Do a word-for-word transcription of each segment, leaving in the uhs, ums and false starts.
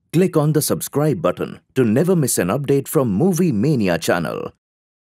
Click on the subscribe button to never miss an update from Movie Mania channel.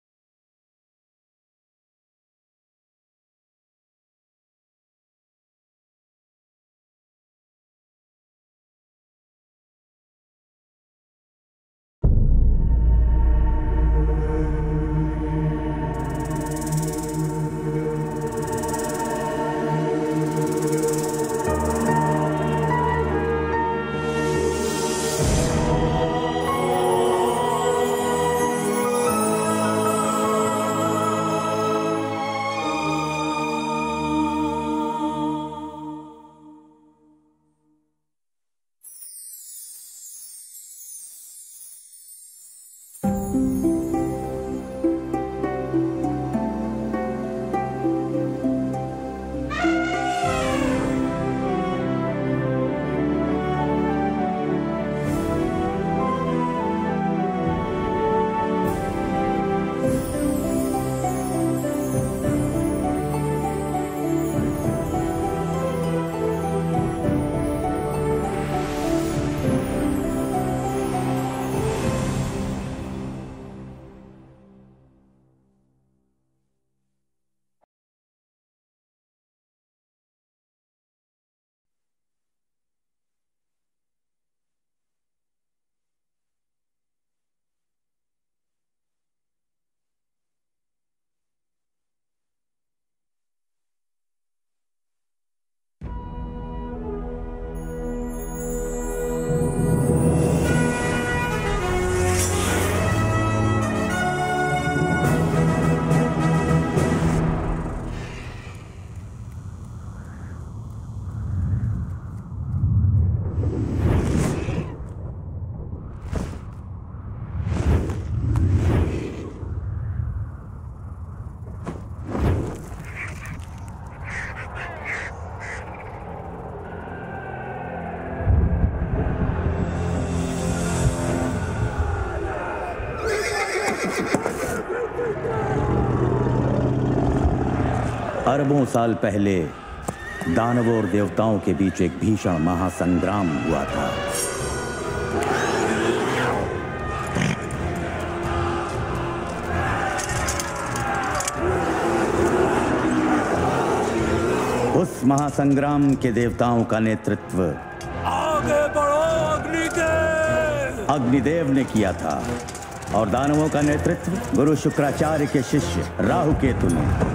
अरबों साल पहले दानवों और देवताओं के बीच एक भीषण महासंग्राम हुआ था। उस महासंग्राम के देवताओं का नेतृत्व आगे बढ़ो अग्निदेव अग्निदेव ने किया था और दानवों का नेतृत्व गुरु शुक्राचार्य के शिष्य राहु केतु ने।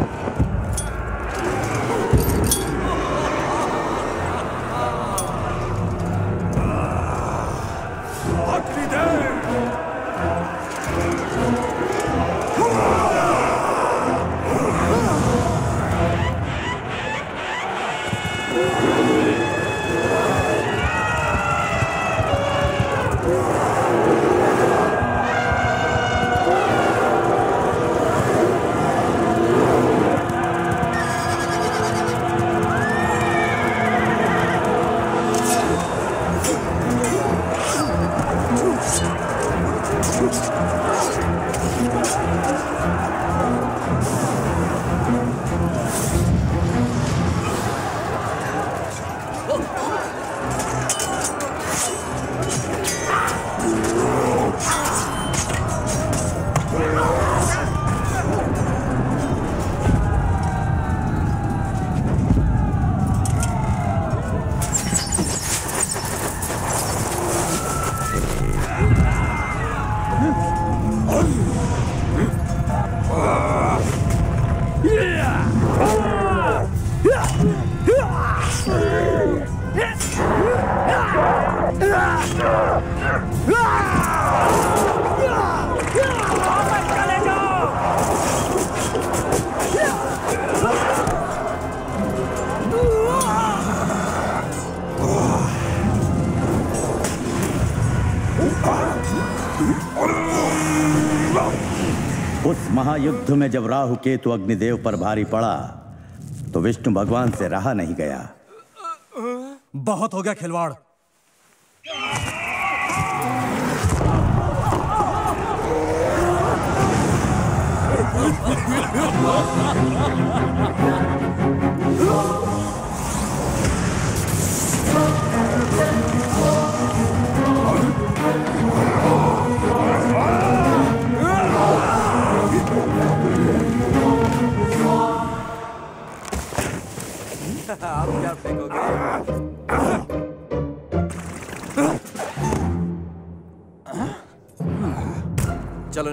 उस महायुद्ध में जब राहु केतु अग्निदेव पर भारी पड़ा तो विष्णु भगवान से रहा नहीं गया। बहुत हो गया खिलवाड़।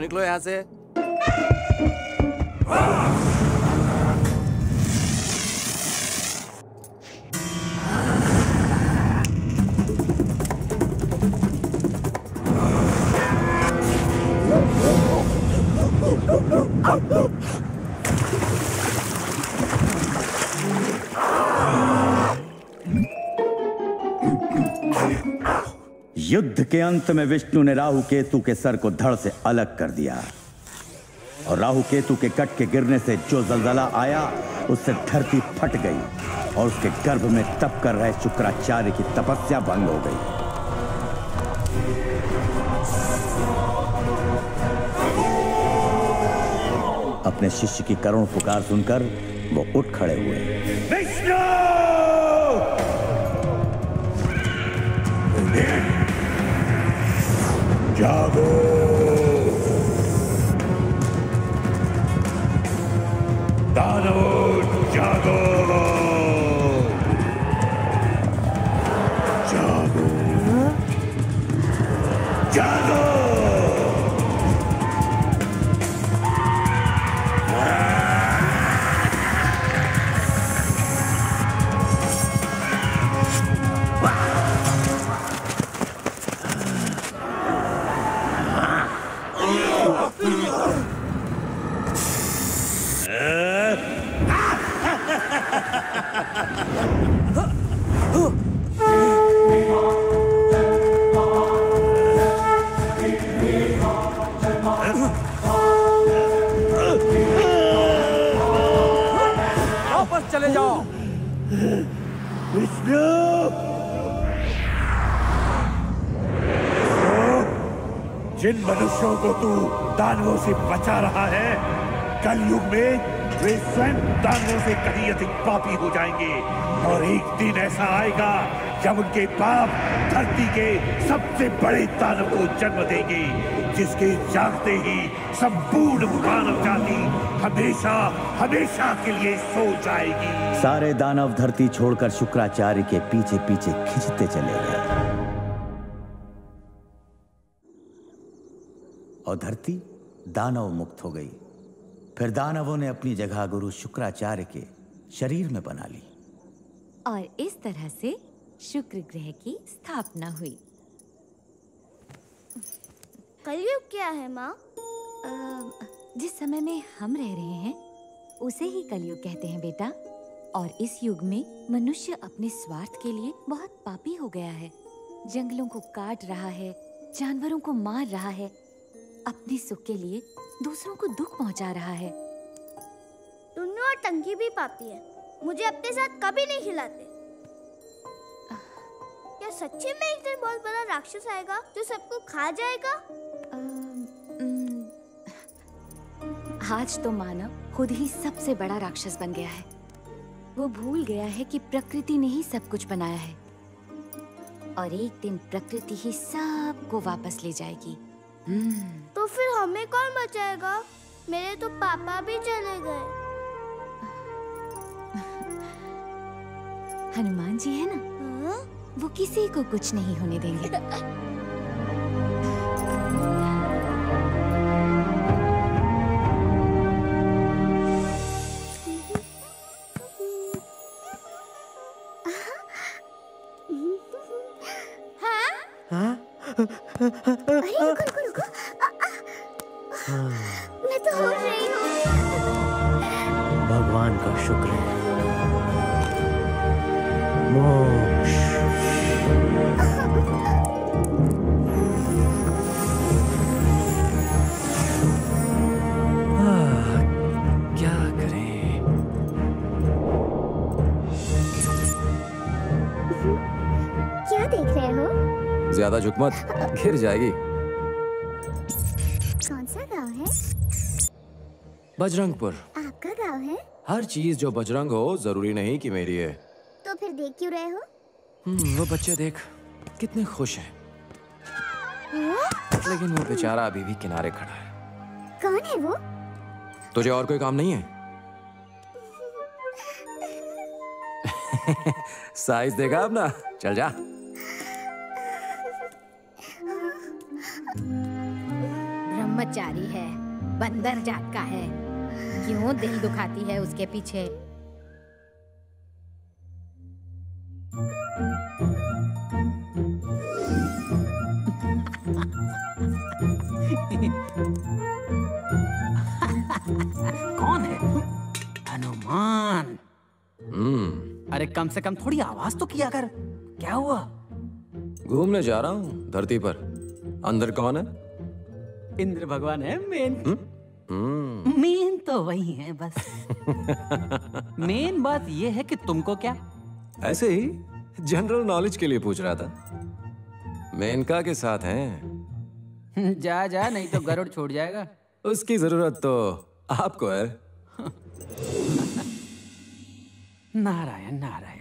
निकलो यहाँ से। युद्ध के अंत में विष्णु ने राहु केतु के सर को धड़ से अलग कर दिया और राहु केतु के कट के गिरने से जो जलजला आया उससे धरती फट गई और उसके गर्भ में तप कर रहे शुक्राचार्य की तपस्या भंग हो गई। अपने शिष्य की करुण पुकार सुनकर वो उठ खड़े हुए। विष्णु! जागो! दानव जागो! जागो! जागो! वापस चले जाओ। विष्णु! जिन मनुष्यों को तू दानवों से बचा रहा है, कल युग में वे स्वयं दानवों से कहीं अधिक पापी हो जाएंगे और एक दिन ऐसा आएगा जब उनके पाप धरती के सबसे बड़े दानव को जन्म देंगे, जिसके जागते ही संपूर्ण मानव जाति हमेशा हमेशा के लिए सो जाएगी। सारे दानव धरती छोड़कर शुक्राचार्य के पीछे पीछे खिंचते चले गए और धरती दानव मुक्त हो गई। फिर दानवों ने अपनी जगह गुरु शुक्राचार्य के शरीर में बना ली और इस तरह से शुक्र ग्रह की स्थापना हुई। कलयुग क्या है माँ? जिस समय में हम रह रहे हैं उसे ही कलयुग कहते हैं बेटा। और इस युग में मनुष्य अपने स्वार्थ के लिए बहुत पापी हो गया है। जंगलों को काट रहा है, जानवरों को मार रहा है, अपने सुख के लिए दूसरों को दुख पहुंचा रहा है। टुन्नू और टंकी भी पापी है, मुझे अपने साथ कभी नहीं खिलाते। क्या सच्ची में एक दिन बहुत बड़ा राक्षस आएगा जो सबको खा जाएगा? आज तो मानव खुद ही सबसे बड़ा राक्षस बन गया है। वो भूल गया है कि प्रकृति ने ही सब कुछ बनाया है और एक दिन प्रकृति ही सबको वापस ले जाएगी। तो फिर हमें कौन बचाएगा? मेरे तो पापा भी चले गए। हनुमान जी है ना? हाँ? वो किसी को कुछ नहीं होने देंगे। अरे रुको रुको रुको। आ, आ, मैं तो हो रही हूँ। भगवान का शुक्र है। मोक्ष। क्या करें? क्या देख रहे हो? ज्यादा झुक मत, गिर जाएगी। कौन सा गांव है? बजरंगपुर। आपका गांव है? हर चीज जो बजरंग हो जरूरी नहीं कि मेरी है। तो फिर देख क्यों रहे हो? हम्म, वो बच्चे देख कितने खुश हैं। लेकिन वो बेचारा अभी भी किनारे खड़ा है। कौन है वो? तुझे और कोई काम नहीं है? साइज देखा अपना? चल जा। ब्रह्मचारी है, बंदर जात का है। क्यों दिल दुखाती है उसके पीछे? कौन है? हनुमान। हम्म अरे कम से कम थोड़ी आवाज तो किया कर। क्या हुआ? घूमने जा रहा हूँ धरती पर। अंदर कौन है? इंद्र भगवान है मेन। हम्म मेन तो वही है बस। मेन बात ये है कि तुमको क्या? ऐसे ही जनरल नॉलेज के लिए पूछ रहा था। मेनका के साथ हैं। जा जा, नहीं तो गरुड़ छोड़ जाएगा। उसकी जरूरत तो आपको है। नारायण नारायण।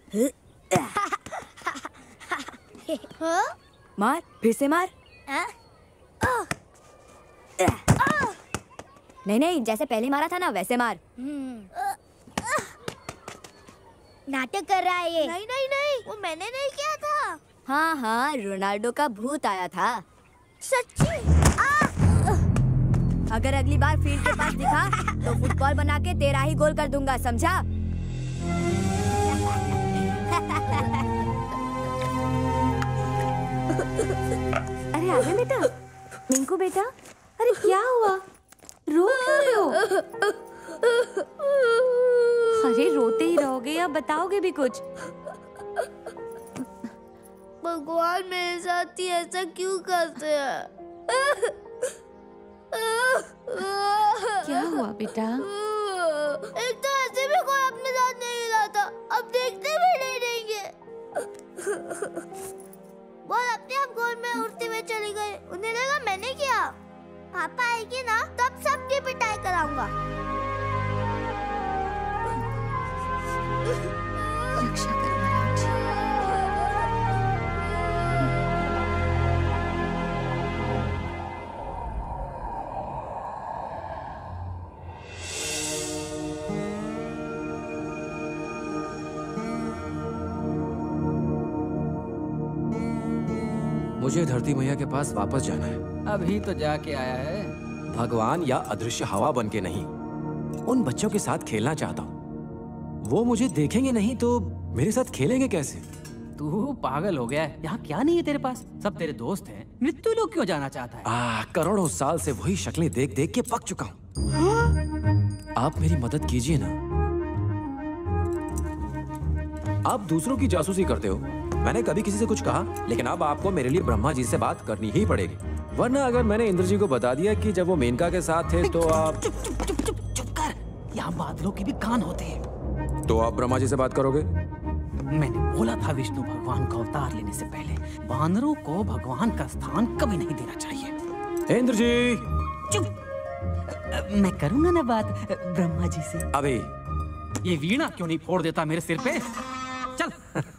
मार, फिर से मार। नहीं नहीं, जैसे पहले मारा था ना वैसे मार। नाटक कर रहा है ये। नहीं नहीं नहीं, वो मैंने नहीं किया था। हाँ हाँ, रोनाल्डो का भूत आया था। सच्ची? अगर अगली बार फील्ड के पास दिखा तो फुटबॉल बना के तेरा ही गोल कर दूंगा, समझा? अरे आगे बेटा, मिंकू बेटा, अरे क्या हुआ? रो क्यों रहे हो? अरे रोते ही रहोगे या बताओगे भी कुछ? भगवान मेरे साथ ही ऐसा क्यों करते हैं? क्या हुआ बेटा? एक तो ऐसे भी कोई अपने साथ नहीं लाता, अब देखते भी नहीं देंगे। बॉल अपने आप गोल में उड़ते हुए चली गई, उन्हें लगा मैंने किया। पापा आएगी ना तब सबकी पिटाई कराऊंगा। रक्षा करना राम जी। मुझे धरती मैया के पास वापस जाना है। अभी तो जाके आया है। भगवान या अदृश्य हवा बन के नहीं, उन बच्चों के साथ खेलना चाहता हूँ। वो मुझे देखेंगे नहीं तो मेरे साथ खेलेंगे कैसे? तू पागल हो गया है। यहाँ क्या नहीं है तेरे पास? सब तेरे दोस्त हैं। मृत्यु लोक क्यों जाना चाहता है? आ, करोड़ों साल से वही शक्लें देख देख के पक चुका हूँ। आप मेरी मदद कीजिए ना। आप दूसरों की जासूसी करते हो। मैंने कभी किसी से कुछ कहा, लेकिन अब आपको मेरे लिए ब्रह्मा जी से बात करनी ही पड़ेगी, वरना अगर मैंने इंद्र जी को बता दिया कि जब वो मेनका के साथ थे तो आप चुप चुप चुप चुप चुप कर। यहाँ बादलों के भी कान होते हैं। तो आप ब्रह्मा जी से बात करोगे? मैंने बोला था विष्णु भगवान का अवतार लेने से पहले वानरों को भगवान का स्थान कभी नहीं देना चाहिए। इंद्र जी चुप। मैं करूंगा ना बात ब्रह्मा जी से। अभी ये वीणा क्यों नहीं फोड़ देता मेरे सिर पे? चल।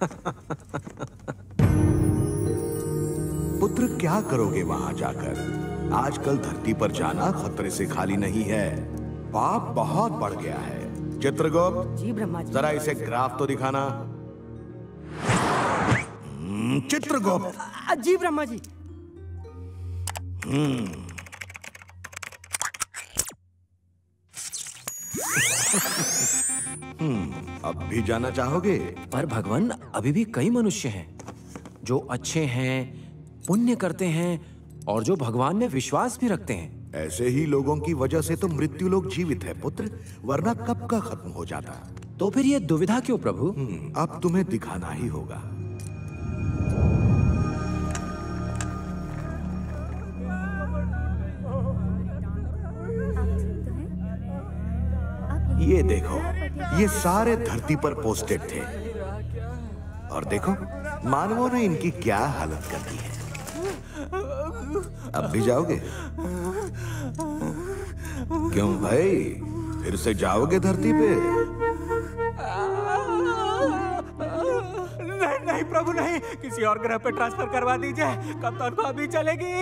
पुत्र क्या करोगे वहां जाकर? आजकल धरती पर जाना खतरे से खाली नहीं है। पाप बहुत बढ़ गया है। चित्रगुप्त, जी ब्रह्मा जी। जरा इसे ग्राफ तो दिखाना। चित्रगुप्त। जी ब्रह्मा जी। हम्म हम्म अब भी जाना चाहोगे? पर भगवान, अभी भी कई मनुष्य हैं जो अच्छे हैं, पुण्य करते हैं और जो भगवान में विश्वास भी रखते हैं। ऐसे ही लोगों की वजह से तो मृत्यु लोग जीवित है पुत्र, वरना कब का खत्म हो जाता। तो फिर ये दुविधा क्यों प्रभु? अब तुम्हें दिखाना ही होगा। ये देखो, ये सारे धरती पर पोस्टेड थे और देखो मानवों ने इनकी क्या हालत कर दी है। अब भी जाओगे? क्यों भाई, फिर से जाओगे धरती पे? नहीं नहीं प्रभु नहीं, किसी और ग्रह पे ट्रांसफर करवा दीजिए। कप्तान को अभी चलेगी।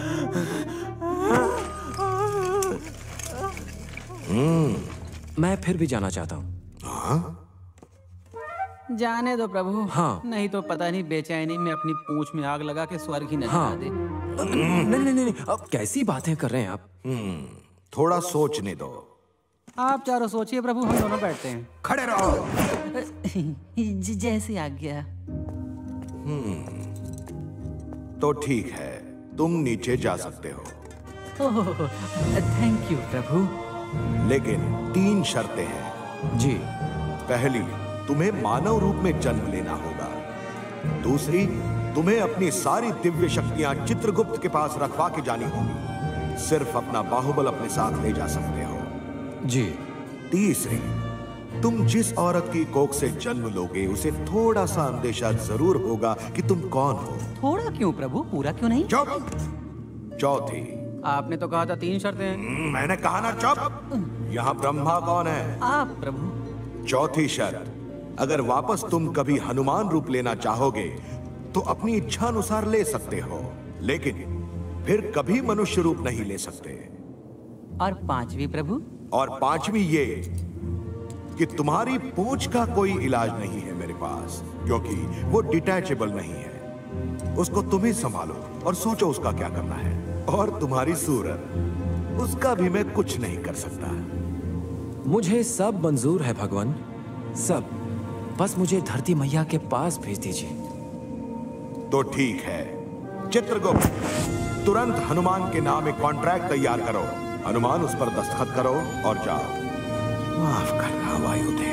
हम्म मैं फिर भी जाना चाहता हूँ। हाँ? जाने दो प्रभु। हाँ। नहीं तो पता नहीं बेचैनी में अपनी पूंछ में आग लगा के स्वर्ग ही न हाँ। जला दे। नहीं नहीं नहीं, अब कैसी बातें कर रहे हैं आप? हम्म थोड़ा सोचने दो। आप चारों सोचिए प्रभु, हम दोनों बैठते हैं। खड़े रहो। ज- जैसी आज्ञा। हम्म तो ठीक है, तुम नीचे जा सकते हो। ओह, थैंक यू प्रभु। लेकिन तीन शर्तें हैं। जी। पहली, तुम्हें मानव रूप में जन्म लेना होगा। दूसरी, तुम्हें अपनी सारी दिव्य शक्तियां चित्रगुप्त के पास रखवा के जानी होंगी। सिर्फ अपना बाहुबल अपने साथ ले जा सकते हो। जी। तीसरी, तुम जिस औरत की कोख से जन्म लोगे उसे थोड़ा सा अंदेशा जरूर होगा कि तुम कौन हो। थोड़ा क्यों प्रभु, पूरा क्यों नहीं? चुप। चौथी, आपने तो कहा था तीन शर्तें हैं। मैंने कहा ना चुप। यहाँ ब्रह्मा कौन है? आप प्रभु। चौथी शर्त, अगर वापस तुम कभी हनुमान रूप लेना चाहोगे तो अपनी इच्छा अनुसार ले सकते हो, लेकिन फिर कभी मनुष्य रूप नहीं ले सकते। और पांचवी प्रभु? और पांचवी ये कि तुम्हारी पूंछ का कोई इलाज नहीं है मेरे पास, क्योंकि वो डिटैचेबल नहीं है। उसको तुम ही संभालो और सोचो उसका क्या करना है। और तुम्हारी सूरत, उसका भी मैं कुछ नहीं कर सकता। मुझे सब मंजूर है भगवान, सब। बस मुझे धरती मैया के पास भेज दीजिए। तो ठीक है चित्रगुप्त, तुरंत हनुमान के नाम एक कॉन्ट्रैक्ट तैयार करो। हनुमान उस पर दस्तखत करो और जाओ। माफ करना वायुदेव।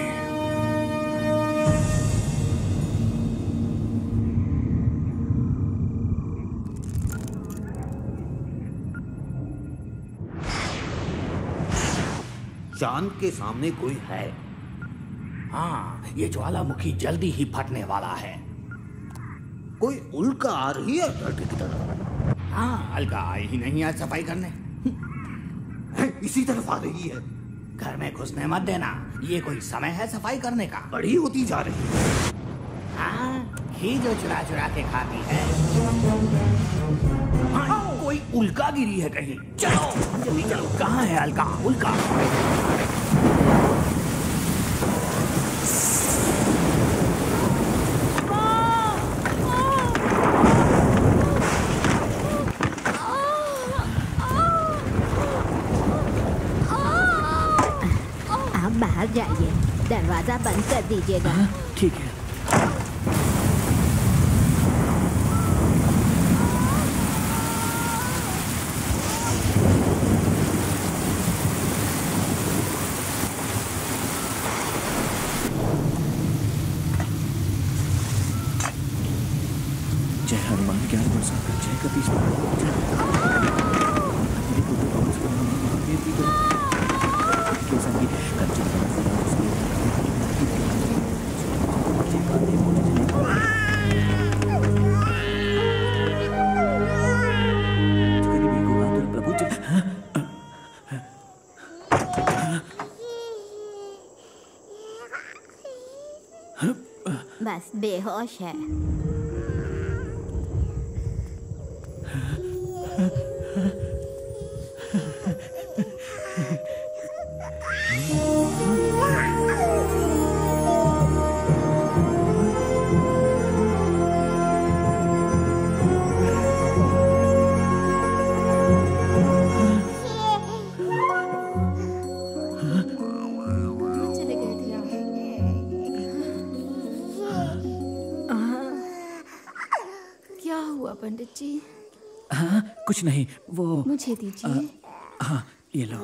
चांद के सामने कोई है। हाँ, ये ज्वालामुखी जल्दी ही फटने वाला है। कोई उल्का आ रही है धरती की तरफ। हाँ, अलका आई ही नहीं आज सफाई करने। इसी तरफ आ रही है। घर में घुसने मत देना, ये कोई समय है सफाई करने का। बड़ी होती जा रही है। हाँ, घी जो चुरा चुरा के खाती है। हाँ, कोई उल्का गिरी है कहीं। चलो जल्दी चलो। कहाँ है अलका? उल्का बाहर जाइए, दरवाजा बंद कर दीजिएगा। ठीक है। जय हनुमान ज्ञान बरसाकर, जय कपीश बस बेहोश है। पंडित जी? हाँ, कुछ नहीं, वो मुझे दीजिए। हाँ, ये लो।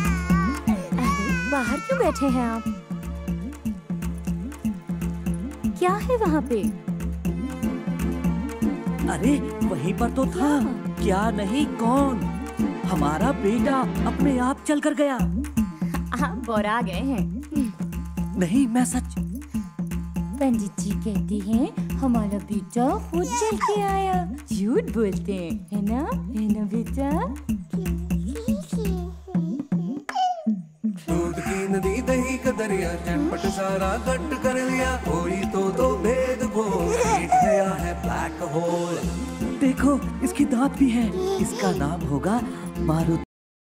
बैठे हैं आप? क्या है वहाँ पे? अरे वहीं पर तो था। क्या नहीं कौन? हमारा बेटा अपने आप चल कर गया। आप बोरा गए हैं। नहीं, मैं सच। पंडित जी कहते हैं हमारा बेटा खुद चल के आया। झूठ बोलते हैं, है ना? है ना बेटा? दूध की नदी दही का दरिया चटपट सारा गट कर लिया। कोई तो दो भेद को गया है ब्लैक होल। देखो इसकी दांत भी है। इसका नाम होगा मारुति।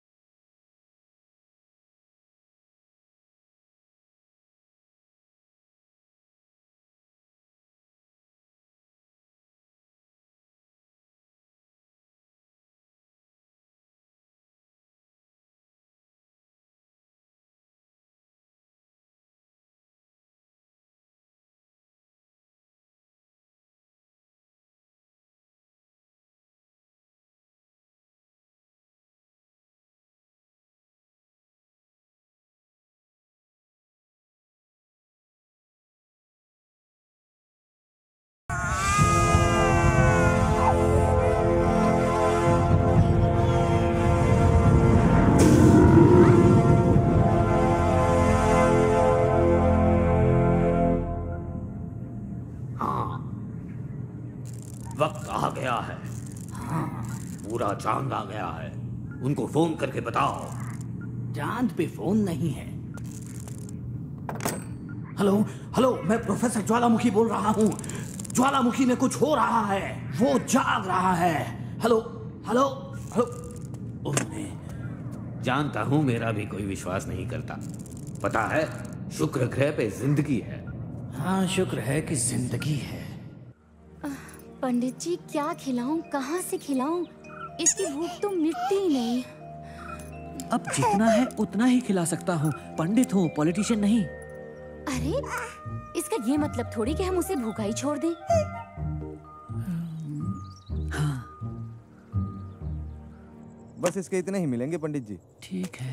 वक्त आ गया है। हाँ, पूरा चांद आ गया है। उनको फोन करके बताओ। चांद पे फोन नहीं है। हेलो हेलो, मैं प्रोफेसर ज्वालामुखी बोल रहा हूँ। ज्वालामुखी में कुछ हो रहा है, वो जाग रहा है। Hello hello hello. जानता हूँ मेरा भी कोई विश्वास नहीं करता। पता है, शुक्र ग्रह पे जिंदगी है। हाँ, शुक्र है कि जिंदगी है। पंडित जी क्या खिलाऊं, कहाँ से खिलाऊं? इसकी भूख तो मिटती ही नहीं। अब जितना है उतना ही खिला सकता हूँ। पंडित हूँ, पॉलिटिशियन नहीं। अरे इसका ये मतलब थोड़ी कि हम उसे भूखा ही छोड़ दें। हाँ। बस इसके इतने ही मिलेंगे पंडित जी। ठीक है।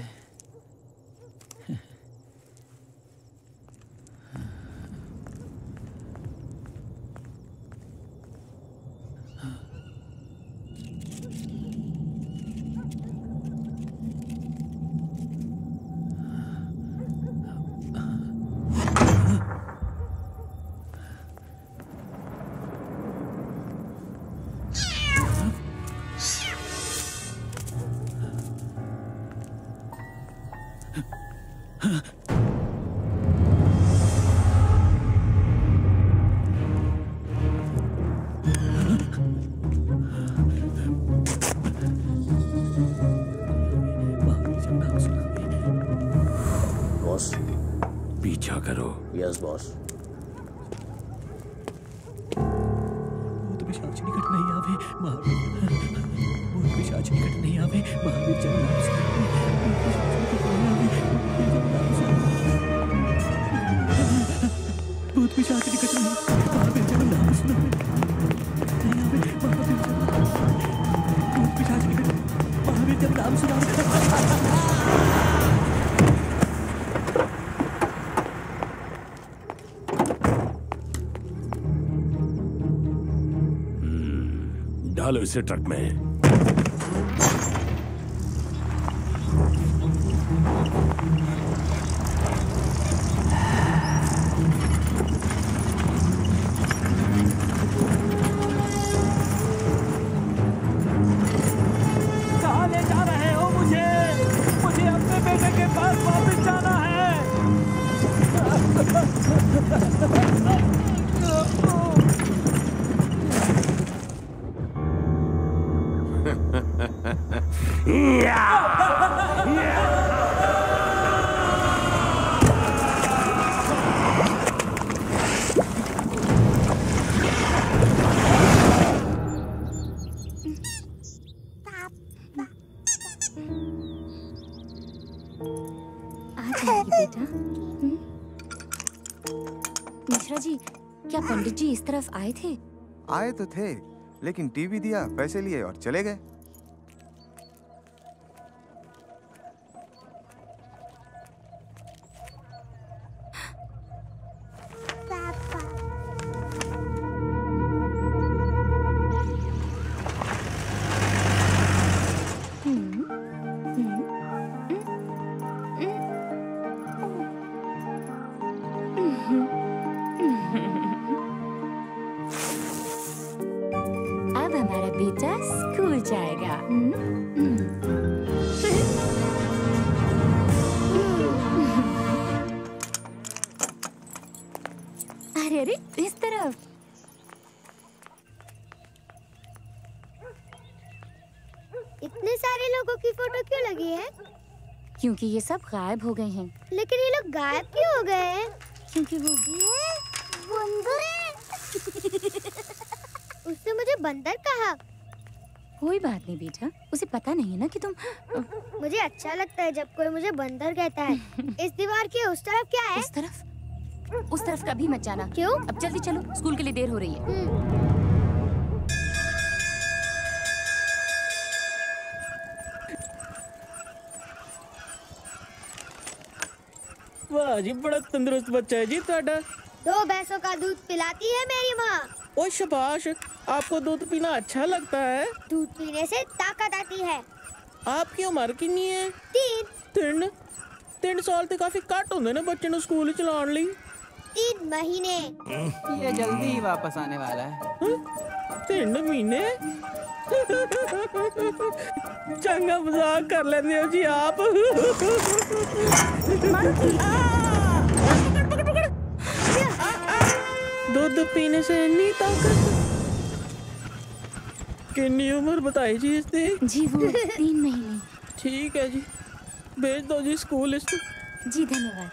बॉस, पीछा करो। Yes boss. भूत पिशाच निकट नहीं आवे महावीर। भूत पिशाच निकट नहीं आवे महावीर। जब नाम भूत पिशाच निकट नहीं महावीर। जब नाम सुनो नहीं आवे महावीर। भूत पिशाच निकट महावीर। जब नाम सुनो। डालो इसे ट्रक में। कहाँ ले जा रहे हो मुझे? मुझे अपने बेटे के पास वापस जाना है। बेटा। मिश्रा जी, क्या पंडित जी इस तरफ आए थे? आए तो थे, लेकिन टीवी दिया, पैसे लिए और चले गए। बेटा स्कूल जाएगा। अरे अरे इस तरफ। इतने सारे लोगों की फोटो क्यों लगी है? क्योंकि ये सब गायब हो गए हैं। लेकिन ये लोग गायब क्यों हो गए हैं? क्योंकि वो बंदर है। उसने मुझे बंदर कहा। कोई बात नहीं बेटा, उसे पता नहीं ना कि तुम। मुझे अच्छा लगता है जब कोई मुझे बंदर कहता है। इस दीवार के उस तरफ क्या है? उस तरफ? उस तरफ कभी मत जाना। क्यों? अब जल्दी चलो, स्कूल के लिए देर हो रही है। वाह जी, बड़ा तंदुरुस्त बच्चा है जी ਤੁਹਾਡਾ। दो भैंसों का दूध पिलाती है मेरी माँ। ओ शाबाश, आपको दूध पीना अच्छा लगता है? दूध पीने से ताकत आती है। आपकी उम्र कितनी है? तीन। तीन तीन साल तो काफी घट होंगे ना बच्चे ਨੂੰ स्कूल चलाने ਲਈ। तीन महीने। ये जल्दी ही वापस आने वाला है। तीन महीने? चंगा मजाक कर लेते हो जी आप। दूध पीने से इतनी ताकत? कितनी उम्र बताई जी इसने? जी वो तीन महीने। ठीक है जी, भेज दो जी स्कूल इसको। जी धन्यवाद।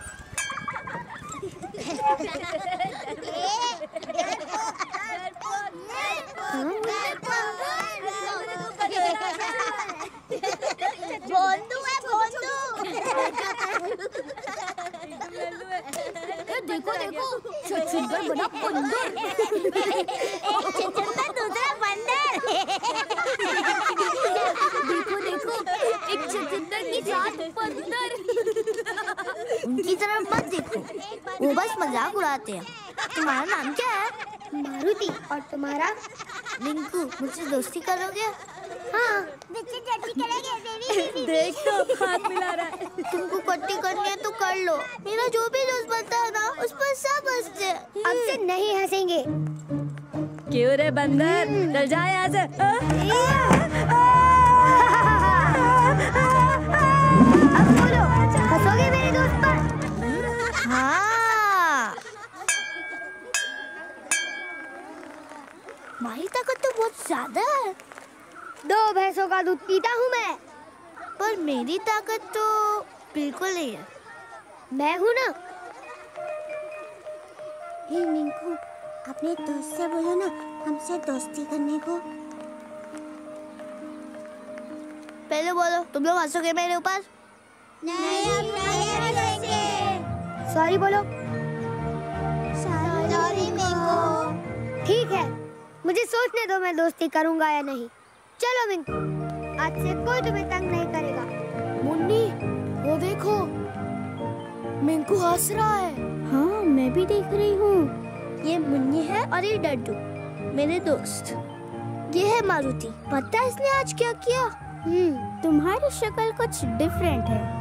बोंदू है बोंदू। देखो देखो, छछूंदर बना बंदर। एक छछूंदर दूसरा बंदर। देखो देखो, एक छछूंदर की साथ बंदर। उनकी तरफ मत देखो, वो बस मजाक उड़ाते हैं। तुम्हारा नाम क्या है? मारुति। और तुम्हारा? रिंकू। मुझसे दोस्ती करोगे? हाँ। मुझसे दोस्ती करेंगे? देख तो हाथ मिला रहा है। तुमको पट्टी करनी है तो कर लो। मेरा जो भी दोस्त बनता है ना, उस पर सब हंसते हैं। अब से नहीं हंसेंगे। क्यों रे बंदर, चल जा यहाँ से। अब बोलो, हंसोगे मेरे दोस्त पर? हाँ। मारी ताकत तो बहुत ज्यादा है। दो भैंसों का दूध पीता हूँ मैं, पर मेरी ताकत तो बिल्कुल नहीं है। मैं हूँ ना। हे मिंकू, अपने दोस्त से बोलो ना हमसे दोस्ती करने को। पहले बोलो, तुम लोग हंसोगे मेरे ऊपर? नहीं, हम नहीं हंसेंगे। सॉरी बोलो। सॉरी मिंकू। ठीक है, मुझे सोचने दो मैं दोस्ती करूंगा या नहीं। चलो मिंकू, आज से कोई तुम्हें तंग नहीं करेगा। मुन्नी, वो देखो, मिंकू हंस रहा है। हाँ, मैं भी देख रही हूँ। ये मुन्नी है और ये डड्डू, मेरे दोस्त। ये है मारुति। पता है इसने आज क्या किया? हम्म, तुम्हारी शक्ल कुछ डिफरेंट है।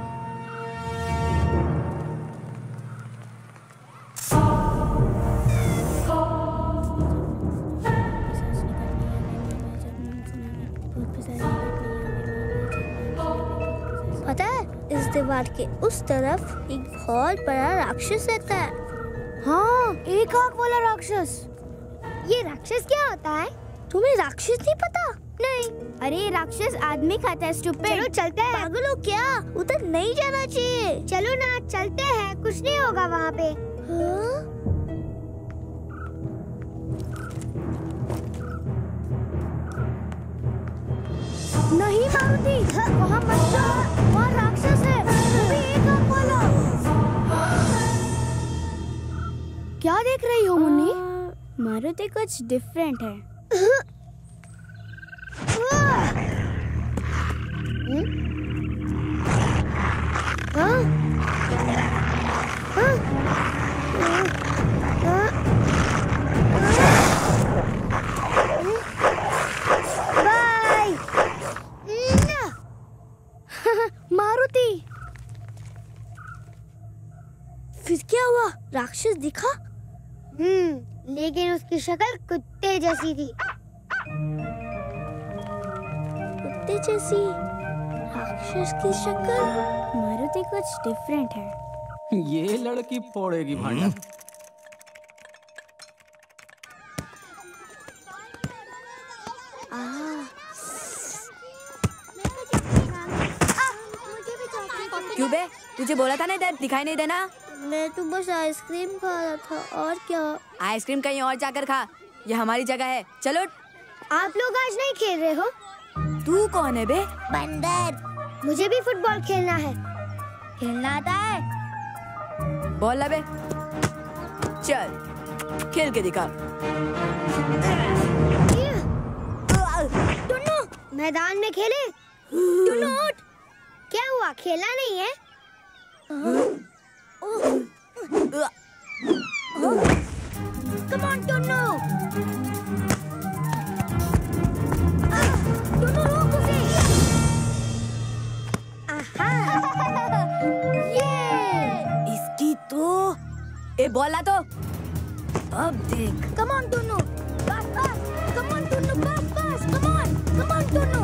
पता है, इस दीवार के उस तरफ एक बहुत बड़ा राक्षस रहता है। हाँ, एक आंख वाला राक्षस। ये राक्षस क्या होता है? तुम्हें राक्षस नहीं पता? नहीं। अरे राक्षस आदमी खाता है। स्टूपिड। चलो चलते हैं। पागल हो क्या? उधर नहीं जाना चाहिए। चलो ना, चलते हैं, कुछ नहीं होगा वहाँ पे। हाँ? नहीं मारुति, वहाँ मत जाओ, वहाँ राक्षस है, वो भी एक आंख वाला। क्या देख रही हो मुन्नी? मारुति कुछ डिफरेंट है। हाँ? हाँ? बाय। मारुति, फिर क्या हुआ? राक्षस दिखा? हम्म, लेकिन उसकी शक्ल कुत्ते जैसी थी। जैसी राक्षस की शक्ल। मारुति कुछ डिफरेंट है। ये लड़की फोड़ेगी भांडा। क्यों बे? तुझे बोला था ना इधर दिखाई नहीं देना। मैं तो बस आइसक्रीम खा रहा था, और क्या? आइसक्रीम कहीं और जाकर खा, ये हमारी जगह है। चलो। आप लोग आज नहीं खेल रहे हो? तू कौन है बे? बंदर। मुझे भी फुटबॉल खेलना है। खेलना आता है? बोल ला बे। चल खेल के दिखा। टुन्नू, मैदान में खेले। टुन्नू उठ। क्या हुआ, खेलना नहीं है? Come on, Tunnu. टुन्नू रोक उसे। ये इसकी तो ए बॉल ला तो। अब देख। Come on, Tunnu. Pass pass. Come on, Tunnu, pass pass. Come on, come on, Tunnu.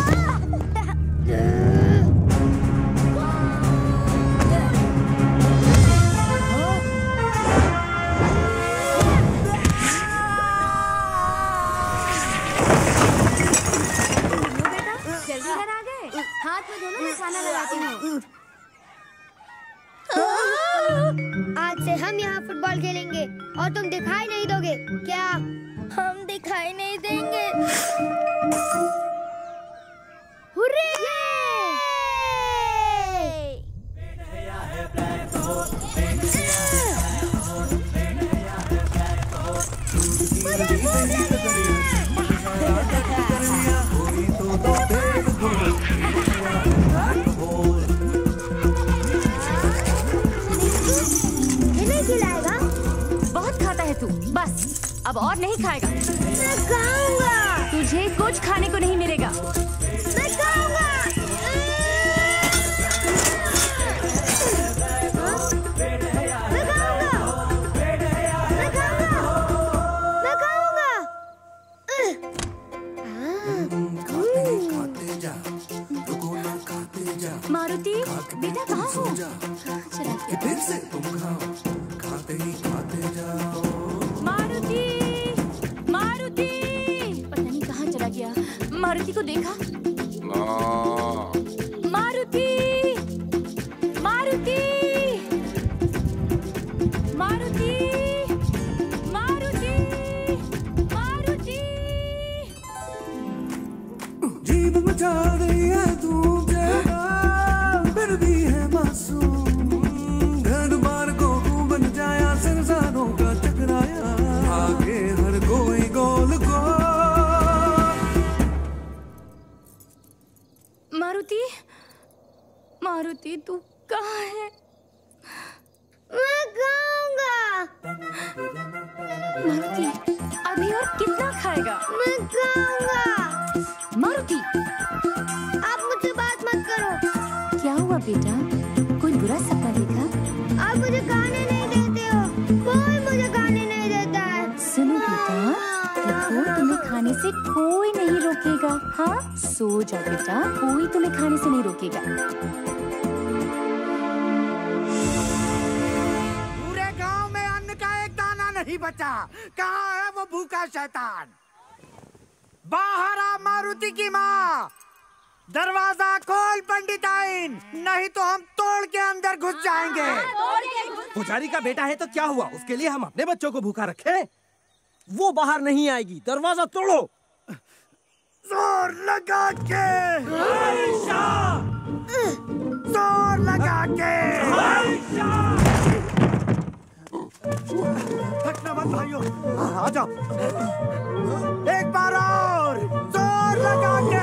हाथ में दोनों में खाना लगाती हूँ। आज से हम यहाँ फुटबॉल खेलेंगे और तुम दिखाई नहीं दोगे क्या? हम दिखाई नहीं देंगे। हुर्रे! बहुत खाता है तू, बस अब और नहीं खाएगा। मैं खाऊंगा। तुझे कुछ खाने को नहीं मिलेगा। मैं खाऊंगा। मैं खाऊंगा। मैं खाऊंगा। मैं खाऊंगा। मारुति, बेटा कहाँ हो? फिर से तुम खाओ, खाते ही खाते जाओ। मारुति, मारुति, पता नहीं कहाँ चला गया। मारुति को देखा? मारुति, मारुति, मारुति, मारुति, मारुति। जीभ मचा रही है तू जरा, फिर भी है मासूम। घर बार को तू बन जाया, संसारों का टकराया, आगे हर कोई गोल को। मारुति, मारुति तू कहाँ है? मैं खाऊंगा। मारुति, अभी और कितना खाएगा? मैं खाऊंगा। मारुति, आप मुझसे बात मत करो। क्या हुआ बेटा? कोई बुरा सपना देखा? आप मुझे खाने नहीं देते हो। कोई मुझे खाने नहीं देता है। सुनो बेटा, देखो तुम्हें खाने से कोई नहीं रोकेगा। हाँ, सो जाओ बेटा, कोई तुम्हें खाने से नहीं रोकेगा। पूरे गांव में अन्न का एक दाना नहीं बचा। कहाँ है वो भूखा शैतान? बाहर आ मारुति की माँ, दरवाजा खोल पंडिताइन, नहीं तो हम तोड़ के अंदर घुस जाएंगे। पुजारी का बेटा है तो क्या हुआ, उसके लिए हम अपने बच्चों को भूखा रखे? वो बाहर नहीं आएगी, दरवाजा तोड़ो। जोर लगा के, जोर लगा के। थकना मत भाइयों, आ जाओ। एक बार और जोर लगा के।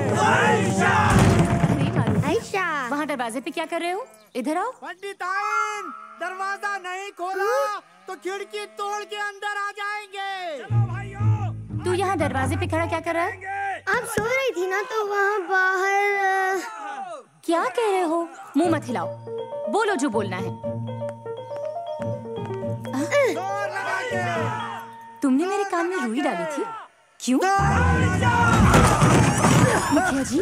आयशा, वहाँ दरवाजे पे क्या कर रहे हो? इधर आओ। पंडिताइन, दरवाजा नहीं खोला तो खिड़की तोड़ के अंदर आ जाएंगे। चलो भाइयों। तू यहाँ दरवाजे पे खड़ा क्या कर रहा है? आप सो रही थी ना, तो वहाँ बाहर। क्या कह रहे हो? मुंह मत हिलाओ, बोलो जो बोलना है। तुमने मेरे कान में रुई डाली थी, क्यों? मुखिया जी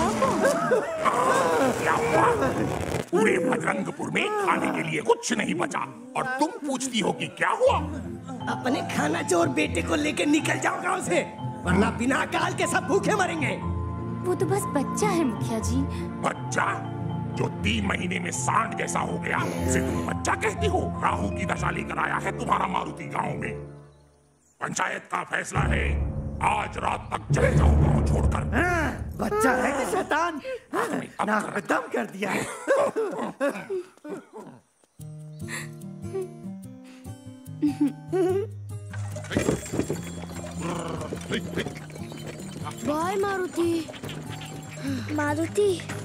क्या हुआ? पूरे बजरंगपुर में खाने के लिए कुछ नहीं बचा और तुम पूछती हो कि क्या हुआ? अपने खाना चोर बेटे को लेकर निकल जाओ गांव से, वरना बिना काल के सब भूखे मरेंगे। वो तो बस बच्चा है मुखिया जी। बच्चा जो तीन महीने में सांड जैसा हो गया, उसे तुम बच्चा कहती हो? राहु की दशा लेकर आया है तुम्हारा मारुति गांव में। पंचायत का फैसला है, आज रात तक चले जाओ गांव छोड़कर। बच्चा है कि शैतान? नाक में दम कर दिया है। बाय मारुति। मारुति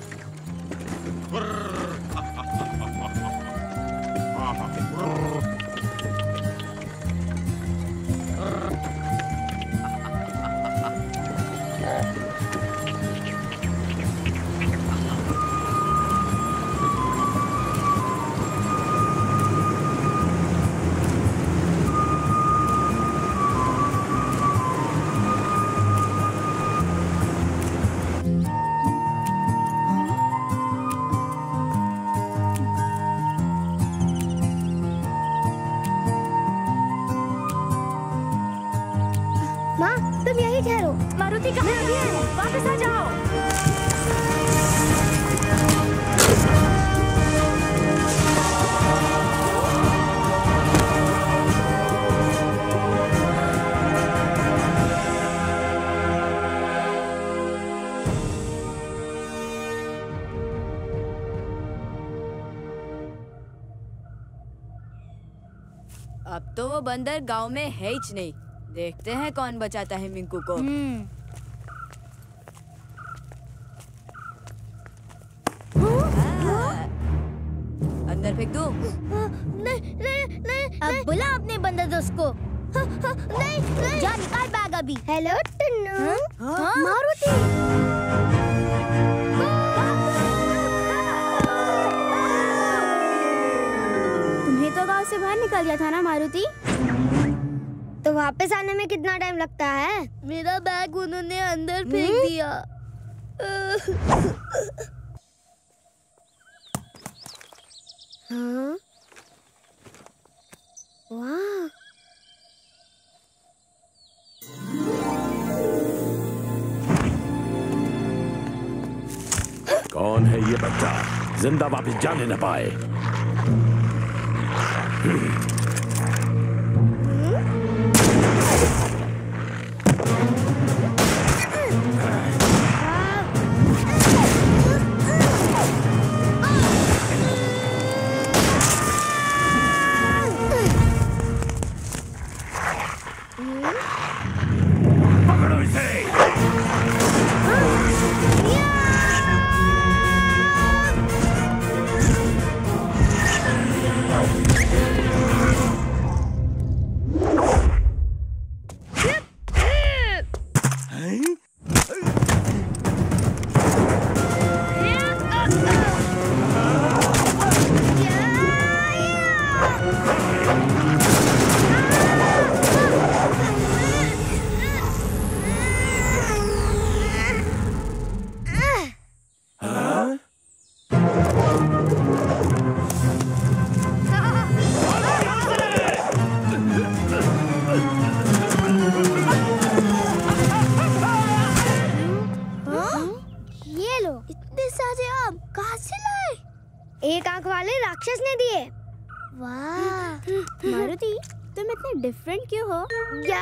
मारुति कहाँ है? वापस आ जाओ। अब तो वो बंदर गांव में है ही नहीं। देखते हैं कौन बचाता है मिंकू को। अंदर फेंक दूं? नहीं नहीं नहीं। अब बुला अपने बंदर दोस्त को। नहीं नहीं। जा निकाल बैग अभी। हेलो टन्नू। मारुति। तुम्हें तो गांव से बाहर निकल गया था ना मारुति? तो वापस आने में कितना टाइम लगता है? मेरा बैग उन्होंने अंदर फेंक दिया। हाँ? वाह! कौन है ये बच्चा? जिंदा वापस जाने न पाए। पकड़ो इसे। एक आंख वाले राक्षस ने दिए। वाह मारुति, तुम इतने डिफरेंट क्यों हो? क्या?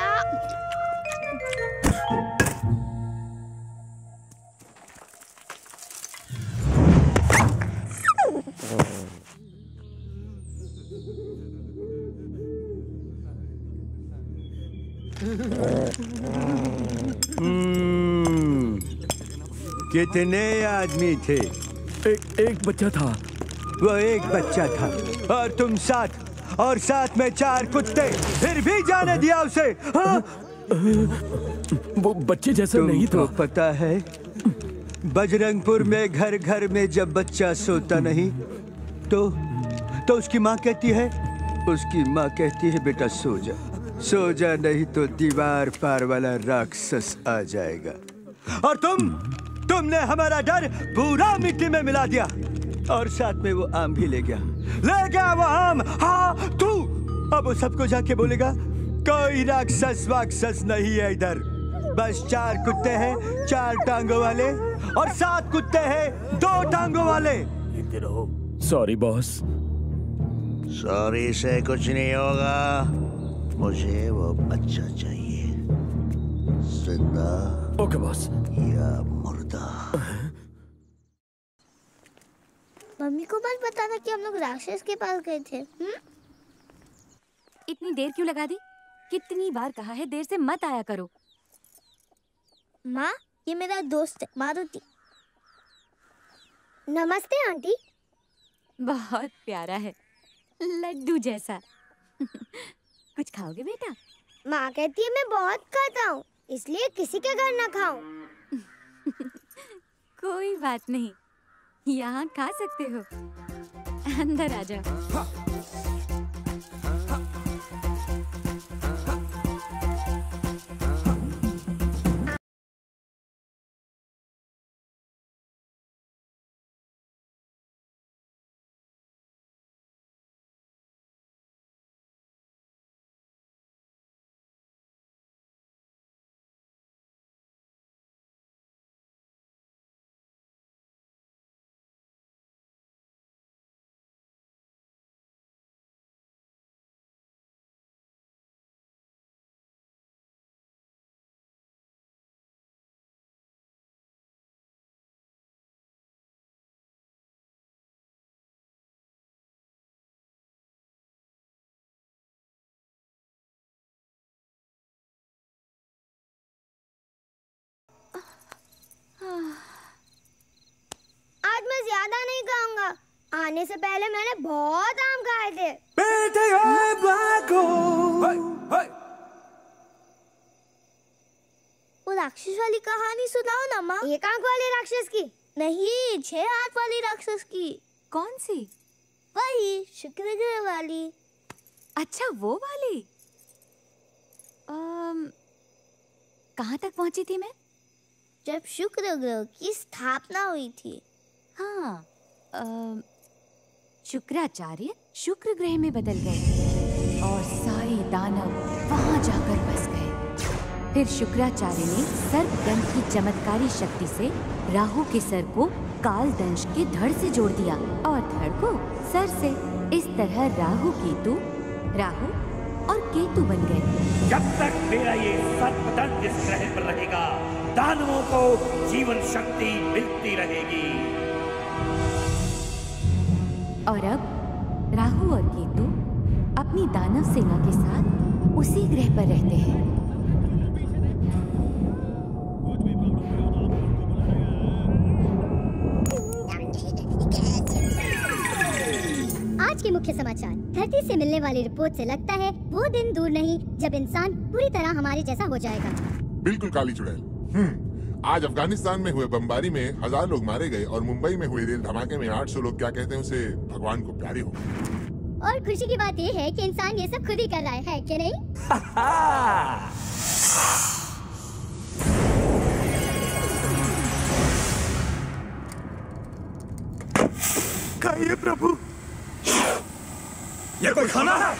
हम्म, कितने आदमी थे? एक एक बच्चा था। वो एक बच्चा था और तुम साथ, और साथ में चार कुत्ते, फिर भी जाने दिया उसे। हाँ? वो बच्चे जैसा नहीं था। पता है, बजरंगपुर में घर घर में जब बच्चा सोता नहीं तो तो उसकी माँ कहती है उसकी माँ कहती है बेटा सो जा, सो जा, नहीं तो दीवार पार वाला राक्षस आ जाएगा। और तुम तुमने हमारा डर पूरा मिट्टी में मिला दिया और साथ में वो आम भी ले गया ले गया वो आम। हाँ तू अब वो सबको जाके बोलेगा कोई राक्षस वाक्षस नहीं है इधर, बस चार कुत्ते हैं चार टांगों वाले और सात कुत्ते हैं दो टांगों वाले। Sorry boss. सॉरी से कुछ नहीं होगा, मुझे वो बच्चा चाहिए, जिंदा ओके बॉस या मुर्दा। मम्मी को मत बताना कि हम लोग राक्षस के पास गए थे। हुँ? इतनी देर क्यों लगा दी? कितनी बार कहा है देर से मत आया करो। माँ ये मेरा दोस्त है मारुति। नमस्ते आंटी। बहुत प्यारा है, लड्डू जैसा। कुछ खाओगे बेटा? माँ कहती है मैं बहुत खाता हूँ, इसलिए किसी के घर ना खाऊं। कोई बात नहीं, यहाँ खा सकते हो। अंदर आ जाओ। आज मैं ज्यादा नहीं खाऊंगा, आने से पहले मैंने बहुत आम खाए थे। बेटे वो राक्षस वाली कहानी सुनाओ ना माँ। एक आंख वाले राक्षस की नहीं, छह हाथ वाली राक्षस की। कौन सी? वही शुक्र ग्रह वाली। अच्छा वो वाली। अम, कहाँ तक पहुँची थी मैं? जब शुक्र ग्रह की स्थापना हुई थी। हाँ, अम, शुक्राचार्य शुक्र ग्रह में बदल गए और सारे दानव वहाँ जाकर बस गए। फिर शुक्राचार्य ने सर्पदंश की चमत्कारी शक्ति से राहु के सर को कालदंश के धड़ से जोड़ दिया और धड़ को सर से। इस तरह राहु केतु राहु और केतु बन गए। जब तक मेरा ये सर्पदंश इस ग्रह पर रहेगा, दानवों को जीवन शक्ति मिलती रहेगी। और अब राहु और केतु अपनी दानव सेना के साथ उसी ग्रह पर रहते हैं। आज के मुख्य समाचार। धरती से मिलने वाली रिपोर्ट से लगता है वो दिन दूर नहीं जब इंसान पूरी तरह हमारे जैसा हो जाएगा। बिल्कुल काली चुड़ैल। हम्म, आज अफगानिस्तान में हुए बमबारी में हजार लोग मारे गए और मुंबई में हुए रेल धमाके में आठ सौ लोग क्या कहते हैं उसे भगवान को प्यारे हो गए। और खुशी की बात ये है कि इंसान ये सब खुद ही कर रहा है, है कि नहीं? खाइए प्रभु, ये कोई खाना है?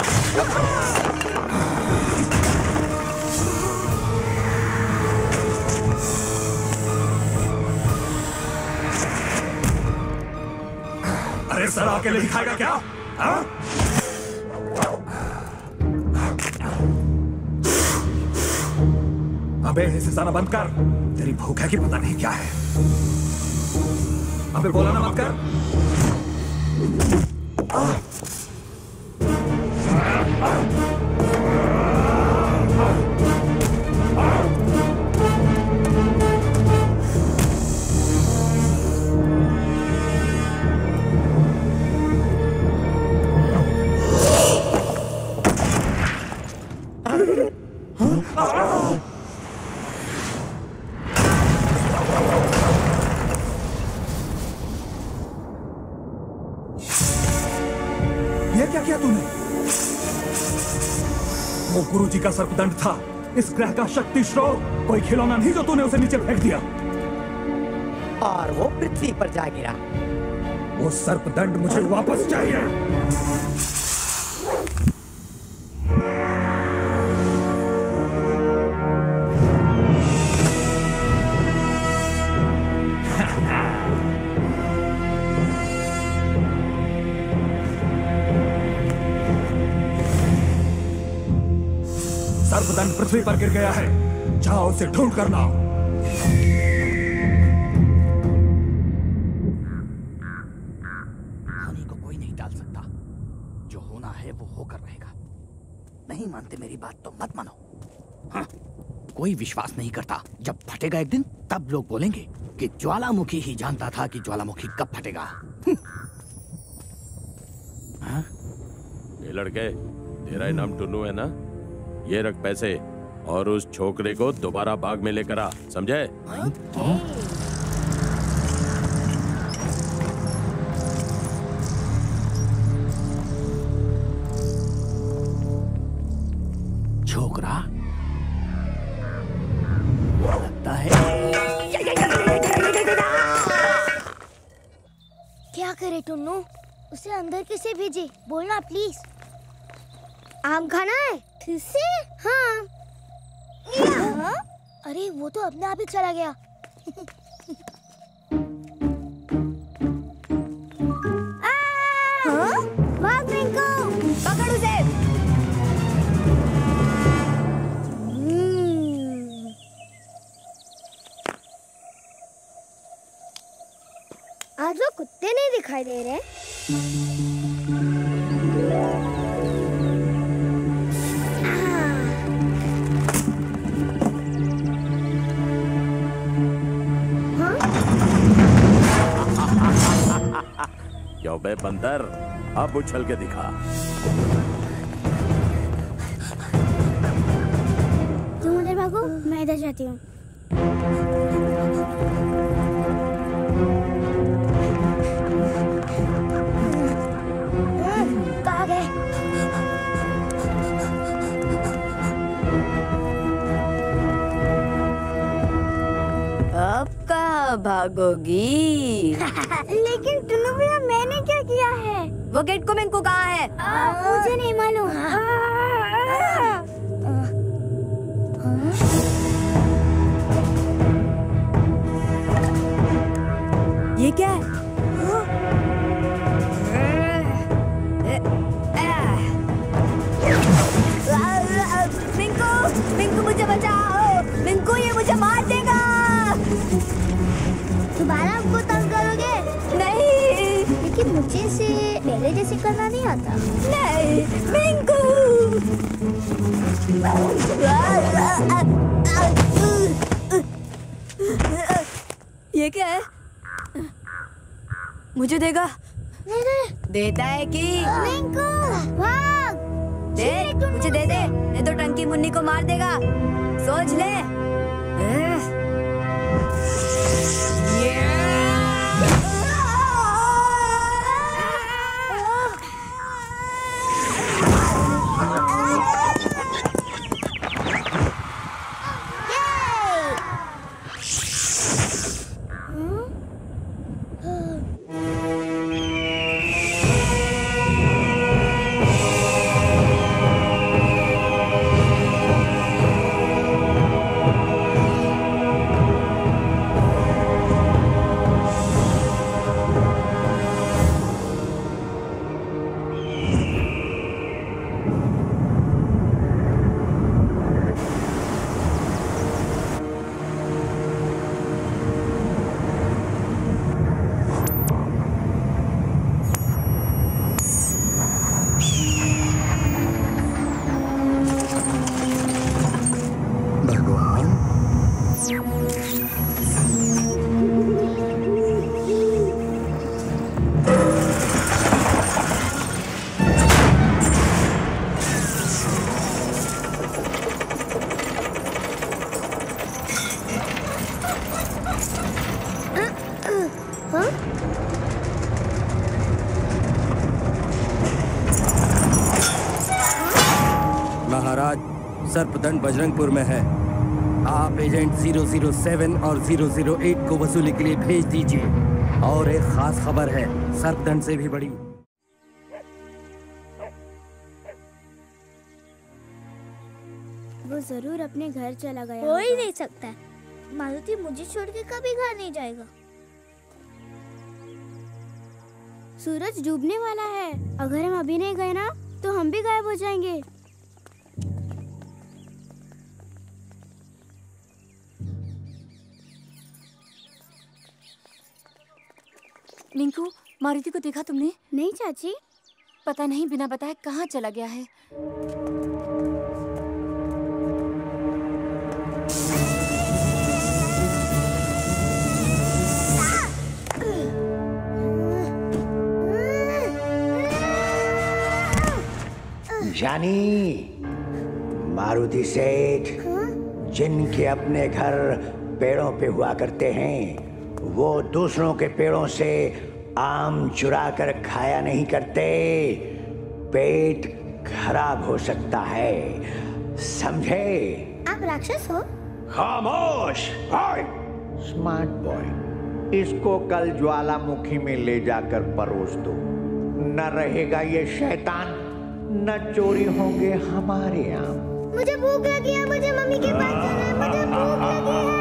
अरे सर आके नहीं खाएगा क्या? हाँ? अबे इसे सारा बंद कर, तेरी भूख है कि पता नहीं क्या है। अबे बोला ना मत कर। आ, गुरुजी का सर्पदंड था, इस ग्रह का शक्ति स्रोत, कोई खिलौना नहीं जो तूने उसे नीचे फेंक दिया। और वो पृथ्वी पर जा गिरा। वो सर्पदंड मुझे वापस चाहिए। सर्पदंड पृथ्वी पर गिर गया है, जाओ उसे ढूंढ कर लाओ। हानि को कोई नहीं टाल सकता, जो होना है वो होकर रहेगा। नहीं मानते मेरी बात तो मत मानो। हाँ, कोई विश्वास नहीं करता। जब फटेगा एक दिन तब लोग बोलेंगे कि ज्वालामुखी ही जानता था कि ज्वालामुखी कब फटेगा। हाँ? ये लड़के, तेरा इनाम टुन्नू है ना? ये रख पैसे और उस छोकरे को दोबारा बाग में लेकर आ, समझे? छोकरा लगता है। क्या करे टुन्नू? उसे अंदर कैसे भेजे? बोलना प्लीज। आम खाना है? फिर से? हाँ। हाँ? अरे वो तो अपने आप ही चला गया। हाँ? भाग मिंकू, पकड़ उसे। आज वो कुत्ते नहीं दिखाई दे रहे। क्यों बे बंदर, अब उछल के दिखा। तुम उधर भागो, मैं इधर जाती हूँ। कहाँ गए? अब कहाँ भागोगी? लेकिन टुन्नू भैया मैंने क्या किया है? वो गेट को मिंकू कहाँ है? आ, मुझे नहीं मालूम। ये क्या है? मिंकू, मिंकू मुझे बचाओ! मिंकू ये मुझे मार देगा! दोबारा हमको तंग करोगे? नहीं। लेकिन मुझे से पहले जैसे करना नहीं आता। नहीं, मिंकू! ये क्या है? मुझे देगा? देता है कि? मिंकू, भाग! दे, मुझे दे दे, नहीं तो टंकी मुन्नी को मार देगा। सोच ले। सर्पदंड बजरंगपुर में है। आप एजेंट ज़ीरो ज़ीरो सेवन और ज़ीरो ज़ीरो एट को वसूली के लिए भेज दीजिए। और एक खास खबर है, सर्पदंड से भी बड़ी। वो जरूर अपने घर चला गया। हो ही नहीं सकता है। मारुति मुझे छोड़ के कभी घर नहीं जाएगा। सूरज डूबने वाला है। अगर हम अभी नहीं गए ना तो हम भी गायब हो जाएंगे। मिंकू, मारुति को देखा तुमने? नहीं चाची। पता नहीं बिना बताए कहाँ चला गया है। जानी, मारुति सेठ जिनके अपने घर पेड़ों पे हुआ करते हैं, वो दूसरों के पेड़ों से आम चुरा कर खाया नहीं करते। पेट खराब हो सकता है, समझे? आप राक्षस हो? खामोश! स्मार्ट बॉय, इसको कल ज्वालामुखी में ले जाकर परोस दो। न रहेगा ये शैतान, न चोरी होंगे हमारे आम। मुझे भूख लगी है, मुझे मम्मी के पास जाना है, मुझे भूख लगी है।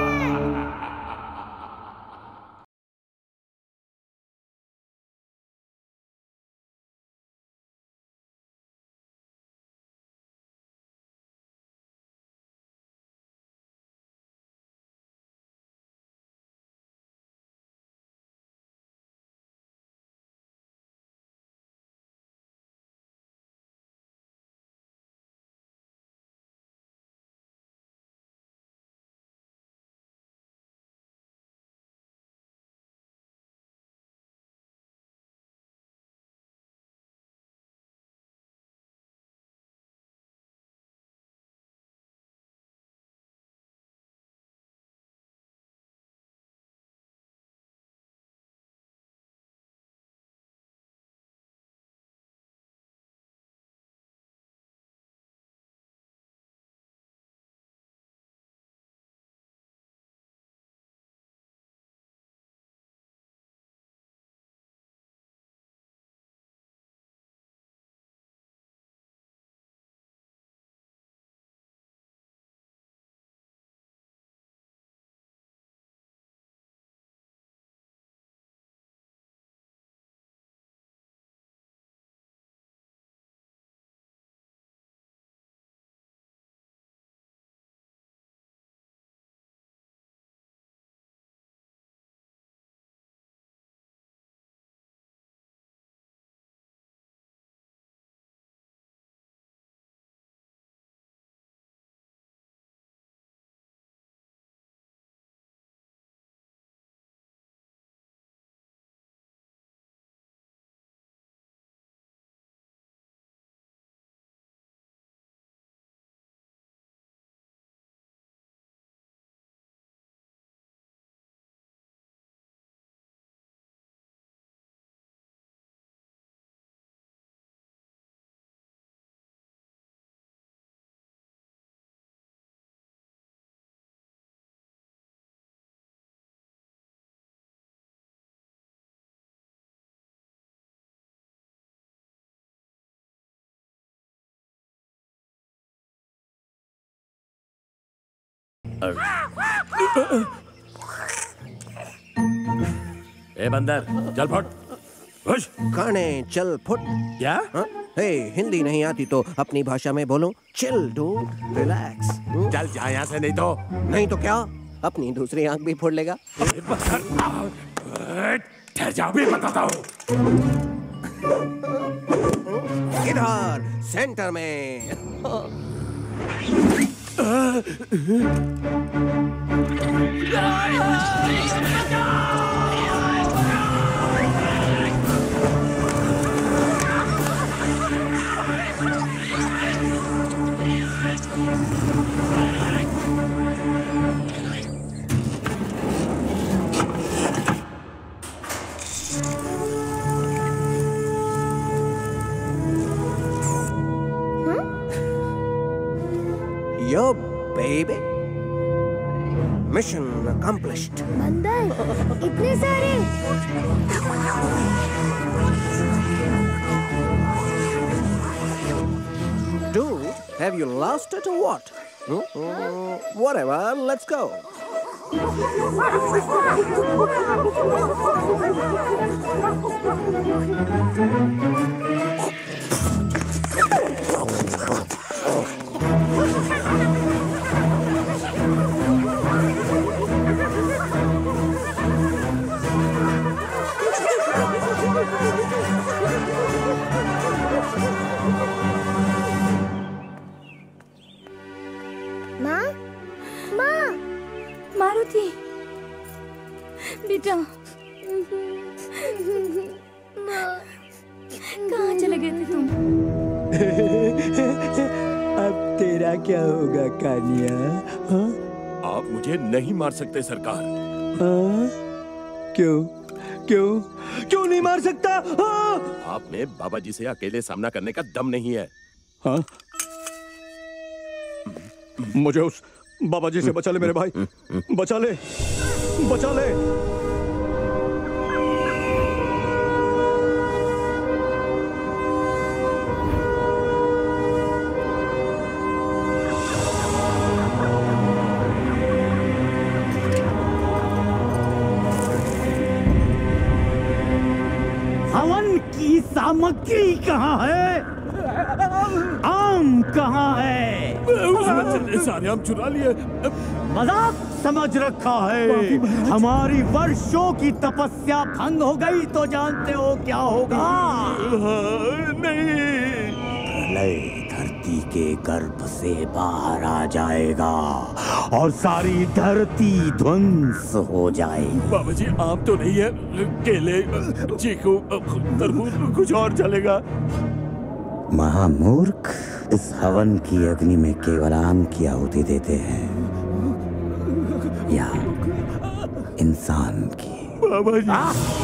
ए बंदर, चल फुट। हुश। खाने चल फुट। क्या? हा? हे, हिंदी नहीं आती तो अपनी भाषा में बोलो। Chill dude, relax. चल जा यहाँ से, नहीं तो नहीं तो क्या, अपनी दूसरी आंख भी फोड़ लेगा। ठहर जा, भी बताता हूँ। इधर सेंटर में। Yo, baby. Mission accomplished. बंदर इतने सारे। Dude, have you lost it or what? Hmm? Mm, whatever, let's go. माँ, माँ, मारुति, बेटा, कहाँ चले गए थे तुम? अब तेरा क्या होगा कानिया? हाँ? आप मुझे नहीं मार सकते सरकार। हाँ? क्यों? क्यों? क्यों नहीं मार सकता? हाँ? आप में बाबा जी से अकेले सामना करने का दम नहीं है। हाँ? मुझे उस बाबा जी से बचा ले मेरे भाई, बचा ले, बचा ले। हवन की सामग्री कहाँ है? आम कहाँ है? उसने सारे आम चुरा लिए। मजाक समझ रखा है। हमारी वर्षों की तपस्या भंग हो गई तो जानते हो क्या होगा? नहीं। प्रलय धरती के गर्भ से बाहर आ जाएगा और सारी धरती ध्वंस हो जाएगी। बाबा जी आम तो नहीं है, केले, चीकू, तरबूज, कुछ और चलेगा। महामूर्ख, इस हवन की अग्नि में केवल आम की आहुति देते हैं या इंसान की। बाबा जी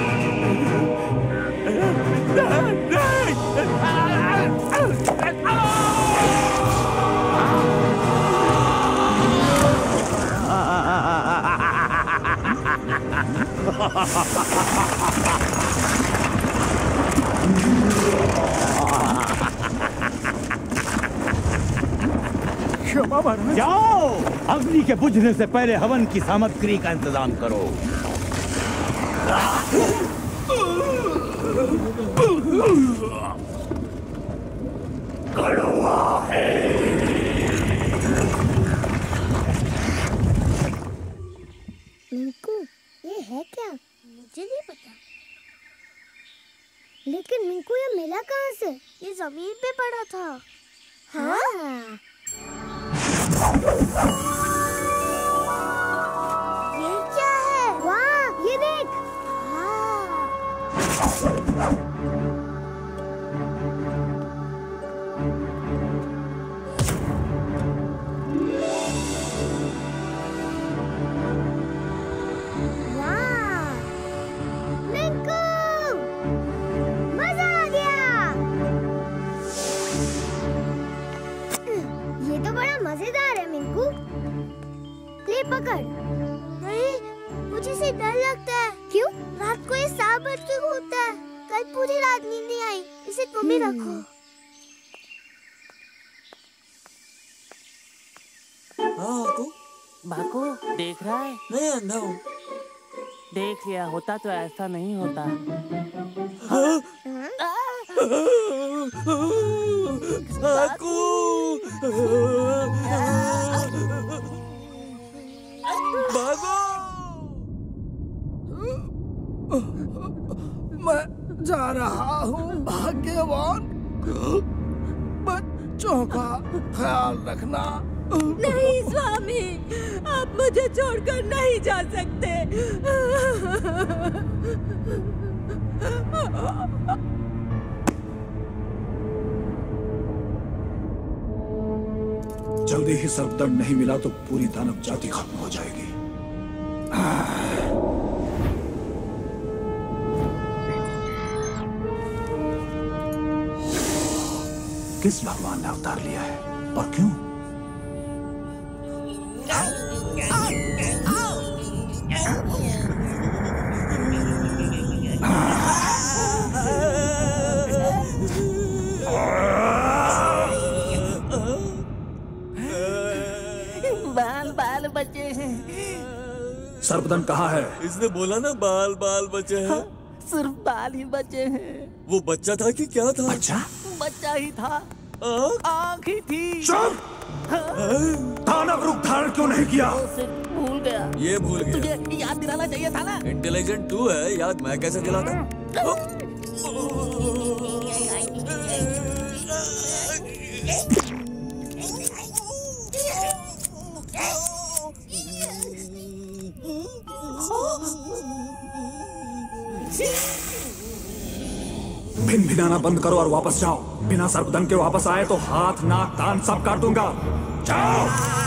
क्षमा महाराज। जाओ, अग्नि के बुझने से पहले हवन की सामग्री का इंतजाम करो। कड़वा है। मिंकू, ये है क्या? मुझे नहीं पता। लेकिन मिंकू, ये मिला कहाँ से? ये जमीन पे पड़ा था। हाँ। ये क्या है? वाह, ये देख। मजेदार है मिंकू। ले पकड़। नहीं, मुझे इसे डर लगता है। क्यों? रात को ये सांप बन के घूमता है। कल पूरी रात नींद नहीं आई। इसे तुम ही रखो। हाँ, तू बाको देख रहा है? मैं अंधा हूँ। देख लिया होता तो ऐसा नहीं होता। हाँ? बाको! बाको! मैं जा रहा हूँ भाग्यवान। बच्चों का ख्याल रखना। नहीं स्वामी, आप मुझे छोड़कर नहीं जा सकते। जल्दी ही सर्वदंड नहीं मिला तो पूरी दानव जाति खत्म हो जाएगी। किस भगवान ने अवतार लिया है और क्यों? सर्पदंड कहाँ है? इसने बोला ना बाल बाल बचे हैं। हाँ, सिर्फ बाल ही बचे हैं। वो बच्चा था कि क्या था? बच्चा? बच्चा ही था। आँख ही थी। चुप! दानव रूप धारण क्यों नहीं किया? भूल गया। ये भूल गया। तुझे याद दिलाना चाहिए था ना। इंटेलिजेंट तू है, याद मैं कैसे दिलाता? भिन भिनाना बंद करो और वापस जाओ। बिना सर्पदंड के वापस आए तो हाथ नाक कान सब काट दूंगा। जाओ।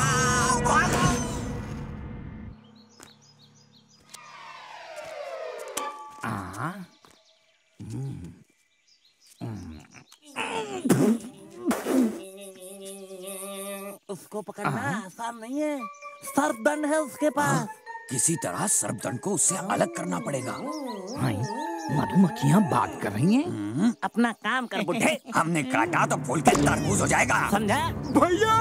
उसको पकड़ना आसान नहीं है। सर्पदंड है उसके पास। किसी तरह सर्पदंड को उससे अलग करना पड़ेगा। मधुमक्खियाँ बात कर रही हैं। अपना काम कर बुढ़े। हमने काटा तो फूल के तरबूज हो जाएगा। समझा? भैया!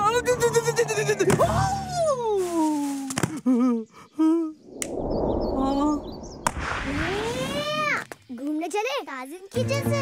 घूमने चले काजिन की जैसे।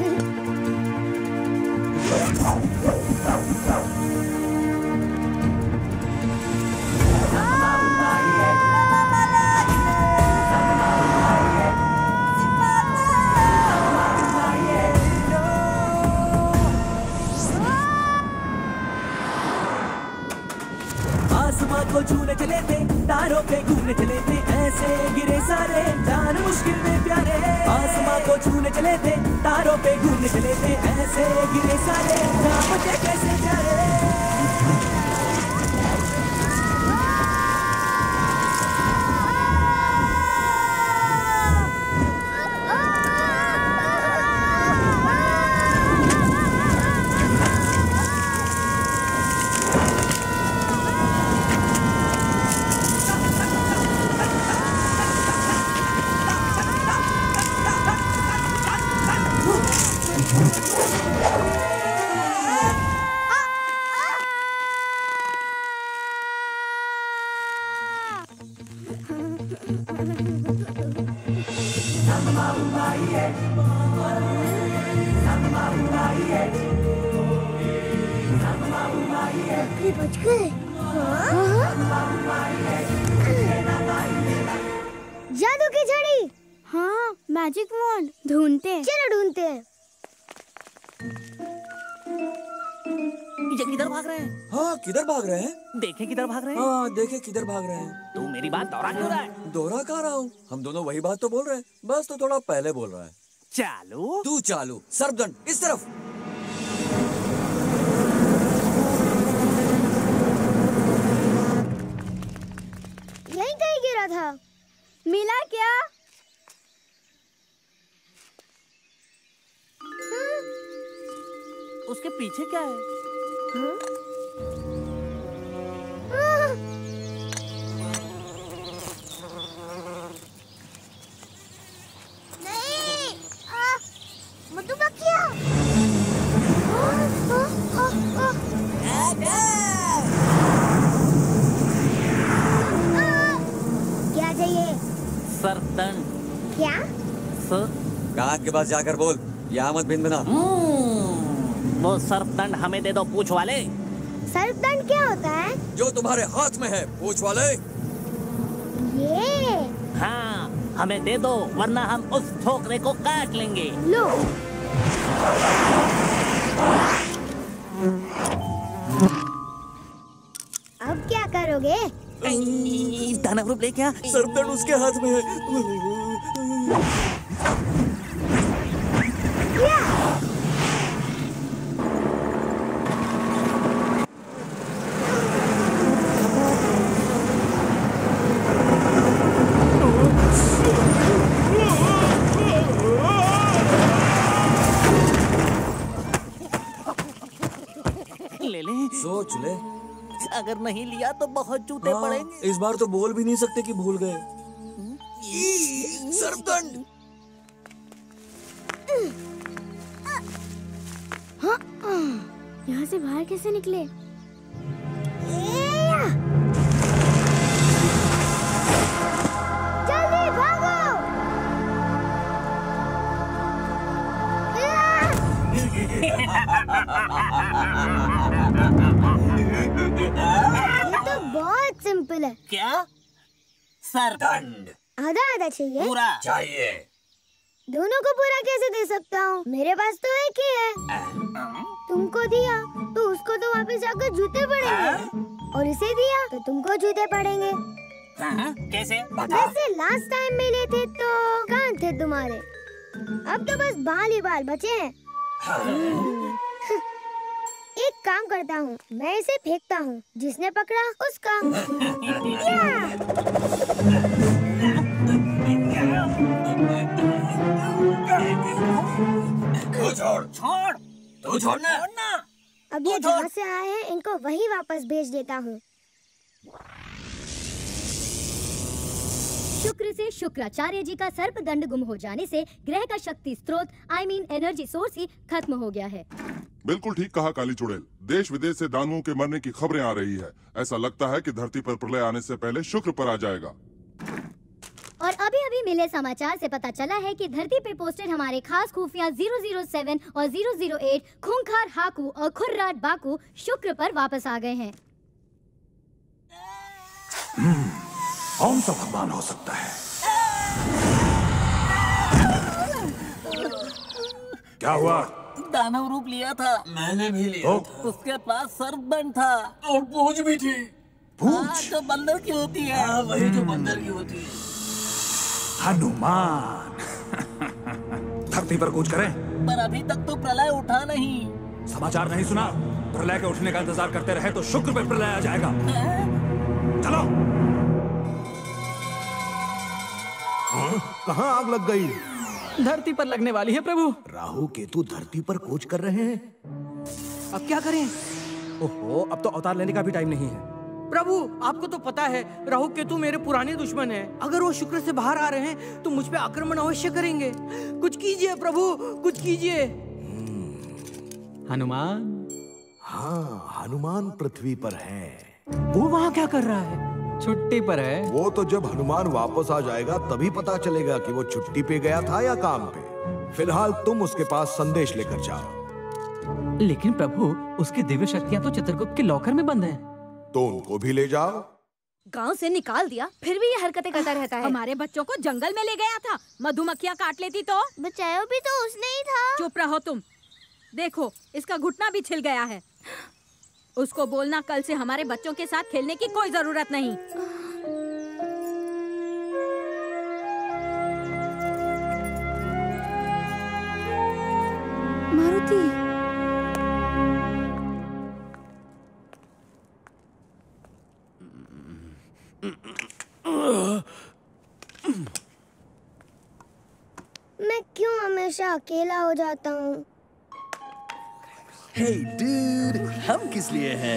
आसमां को छूने चले थे, तारों पे घूमने चले थे, ऐसे गिरे सारे जान मुश्किल में प्यारे। आसमां को छूने चले थे, तारों पे घूमने चले थे, ऐसे गिरे सारे जान मुझे कैसे प्यारे। बच गए। जादू की झड़ी। हाँ, मैजिक वॉन्ड ढूंढते हैं। चलो ढूंढते हैं। ये किधर भाग रहे हैं? हाँ, किधर भाग रहे हैं? देखें किधर भाग रहे हैं। हाँ, देखे किधर भाग रहे हैं। तू मेरी बात दोहरा क्यों रहा है? दोहरा कह रहा हूँ, हम दोनों वही बात तो बोल रहे हैं, बस तो थोड़ा पहले बोल रहा है। चालू। तू चालू। सर्पदंड इस तरफ। यहीं कहीं गिरा था। मिला क्या? उसके पीछे क्या है? हाँ? नहीं, मधुमक्खियाँ। क्या चाहिए? सर्पदंड। क्या? सर? कान के पास जाकर बोल, यहाँ मत भिन बना। वो सर्पदंड हमें दे दो, पूछ वाले। सर्पदंड क्या होता है? जो तुम्हारे हाथ में है, पूछ वाले। ये। हाँ, हमें दे दो, वरना हम उस छोकरे को काट लेंगे। लो। अब क्या करोगे? दानव रूप ले क्या? सर्पदंड उसके हाथ में है। ले ले। सोच ले। अगर नहीं लिया तो बहुत जूते हाँ, पड़ेंगे। इस बार तो बोल भी नहीं सकते कि भूल गए। सर्पदंड। हाँ, यहाँ से बाहर कैसे निकले? तो बहुत सिंपल है। क्या? सरदंड आधा आधा चाहिए? पूरा चाहिए। दोनों को पूरा कैसे दे सकता हूँ? मेरे पास तो एक ही है। तुमको दिया तो उसको तो वापस जाकर जूते पड़ेंगे, और इसे दिया तो तुमको जूते पड़ेंगे। कैसे? वैसे लास्ट टाइम मिले थे तो कहाँ थे तुम्हारे? अब तो बस बाल ही बाल बचे हैं। एक काम करता हूँ, मैं इसे फेंकता हूँ, जिसने पकड़ा उसका। तू छोड़ छोड़ तू छोड़ना। अब ये जहाँ से आए हैं इनको वहीं वापस भेज देता हूँ। शुक्र से शुक्राचार्य जी का सर्पदंड गुम हो जाने से ग्रह का शक्ति स्रोत आई मीन एनर्जी सोर्स ही खत्म हो गया है। बिल्कुल ठीक कहा काली चुड़ैल। देश विदेश से दानवों के मरने की खबरें आ रही है। ऐसा लगता है कि धरती पर प्रलय आने से पहले शुक्र पर आ जाएगा। और अभी अभी मिले समाचार से पता चला है कि धरती पे पोस्टेड हमारे खास खुफिया ज़ीरो ज़ीरो सेवन और ज़ीरो ज़ीरो एट खूंखार हाकू और खुर्राट बाकू शुक्र पर वापस आ गए हैं। कौन सा भगवान हो सकता है? क्या हुआ? दानव रूप लिया था। मैंने भी लिया था। उसके पास सर्पदंड था और पूंछ भी थी। पूंछ जो बंदर की होती है। हाँ, वही जो बंदर की होती है। हनुमान धरती पर कूच करें। पर अभी तक तो प्रलय उठा नहीं। समाचार नहीं सुना? प्रलय के उठने का इंतजार करते रहे तो शुक्र पे प्रलय आ जाएगा। चलो। कहाँ आग लग गई? धरती पर लगने वाली है प्रभु। राहु केतु धरती पर कूच कर रहे हैं। अब क्या करें? ओहो, अब तो अवतार लेने का भी टाइम नहीं है। प्रभु आपको तो पता है राहु केतु मेरे पुराने दुश्मन हैं। अगर वो शुक्र से बाहर आ रहे हैं तो मुझ पे आक्रमण अवश्य करेंगे। कुछ कीजिए प्रभु, कुछ कीजिए। हनुमान? हाँ, हनुमान पृथ्वी पर है। वो वहाँ क्या कर रहा है? छुट्टी पर है। वो तो जब हनुमान वापस आ जाएगा तभी पता चलेगा कि वो छुट्टी पे गया था या काम पे। फिलहाल तुम उसके पास संदेश लेकर जाओ। लेकिन प्रभु उसकी दिव्य शक्तियाँ तो चित्रगुप्त के लॉकर में बंद हैं। तो उनको भी ले जाओ। गांव से निकाल दिया फिर भी ये हरकतें करता रहता है। हमारे बच्चों को जंगल में ले गया था, मधुमक्खियाँ काट लेती तो। बचाया भी तो उसने ही था। चुप रहो तुम। देखो इसका घुटना भी छिल गया है। उसको बोलना कल से हमारे बच्चों के साथ खेलने की कोई जरूरत नहीं। मारुति, मैं क्यों हमेशा अकेला हो जाता हूँ? Hey dude, हम किस लिए हैं?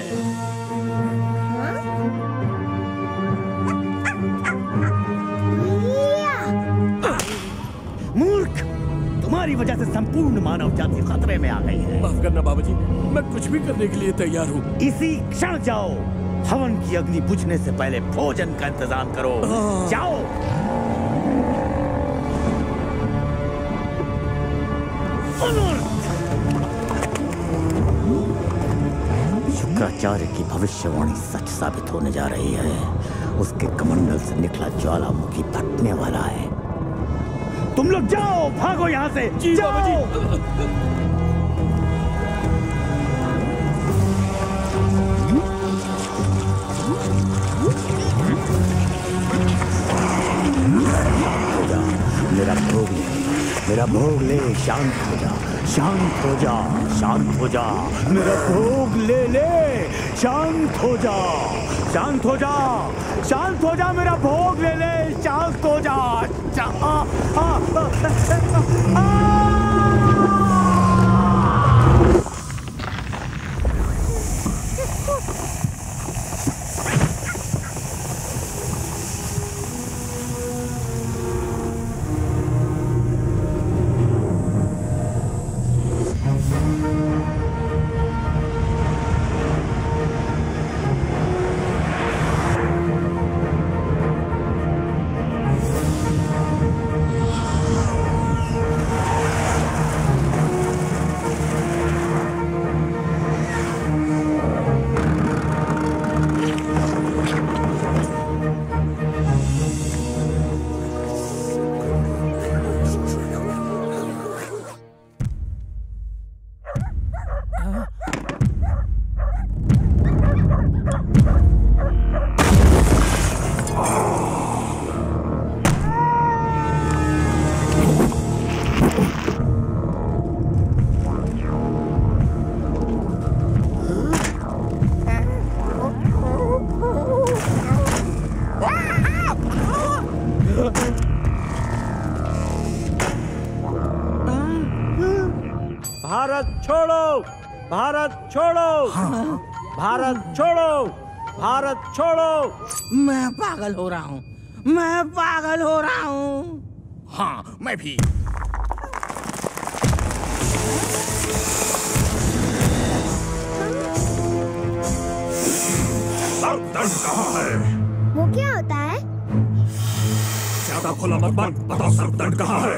मूर्ख, तुम्हारी वजह से संपूर्ण मानव जाति खतरे में आ गई है। माफ करना बाबूजी, मैं कुछ भी करने के लिए तैयार हूँ। इसी क्षण जाओ। हवन की अग्नि बुझने से पहले भोजन का इंतजाम करो। जाओ। शुक्राचार्य की भविष्यवाणी सच साबित होने जा रही है। उसके कमंडल से निकला ज्वालामुखी फटने वाला है। तुम लोग जाओ, भागो यहाँ से। जी बाबूजी। मेरा भोग ले, मेरा भोग ले। शांत हो जा, शांत हो जा, शांत हो जा। मेरा भोग ले ले। शांत हो जा, शांत हो जा, शांत हो जा। मेरा भोग ले ले, शांत हो जा। आ, आ, आ, आ, आ, भारत छोड़ो, भारत छोड़ो, भारत छोड़ो, भारत छोड़ो। मैं पागल हो रहा हूँ, मैं पागल हो रहा हूँ। हाँ, मैं भी। सर्पदंड कहाँ है? वो क्या होता है? ज्यादा खुला मत बन, बताओ सर्पदंड कहाँ है?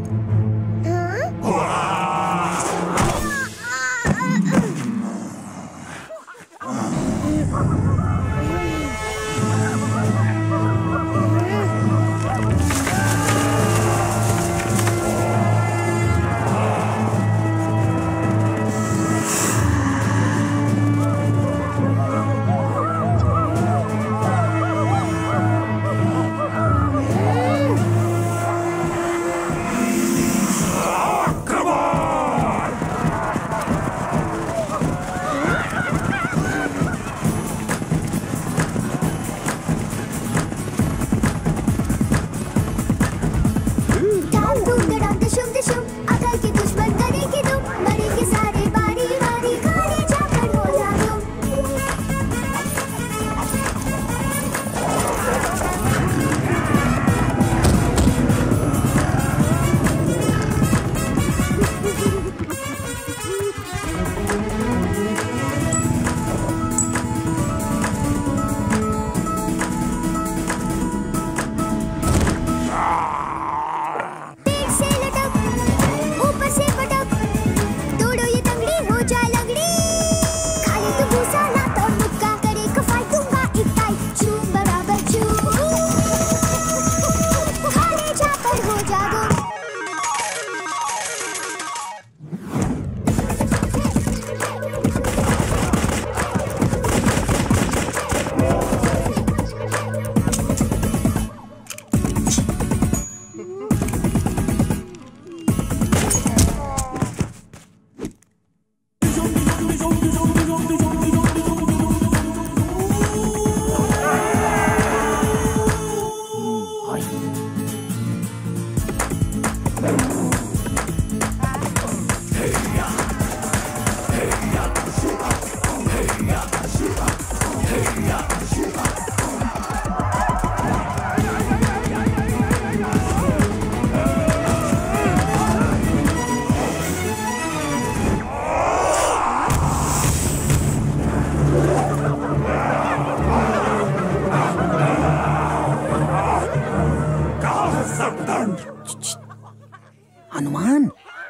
हनुमान,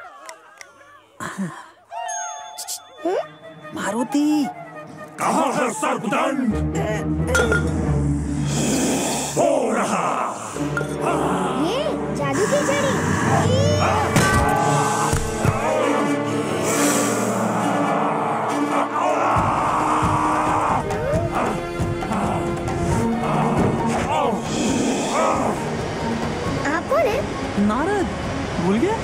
मारुति, कहाँ है सर्पदंड? हो रहा। ये जादू की छड़ी। आप कौन है? नारद, भूल गया?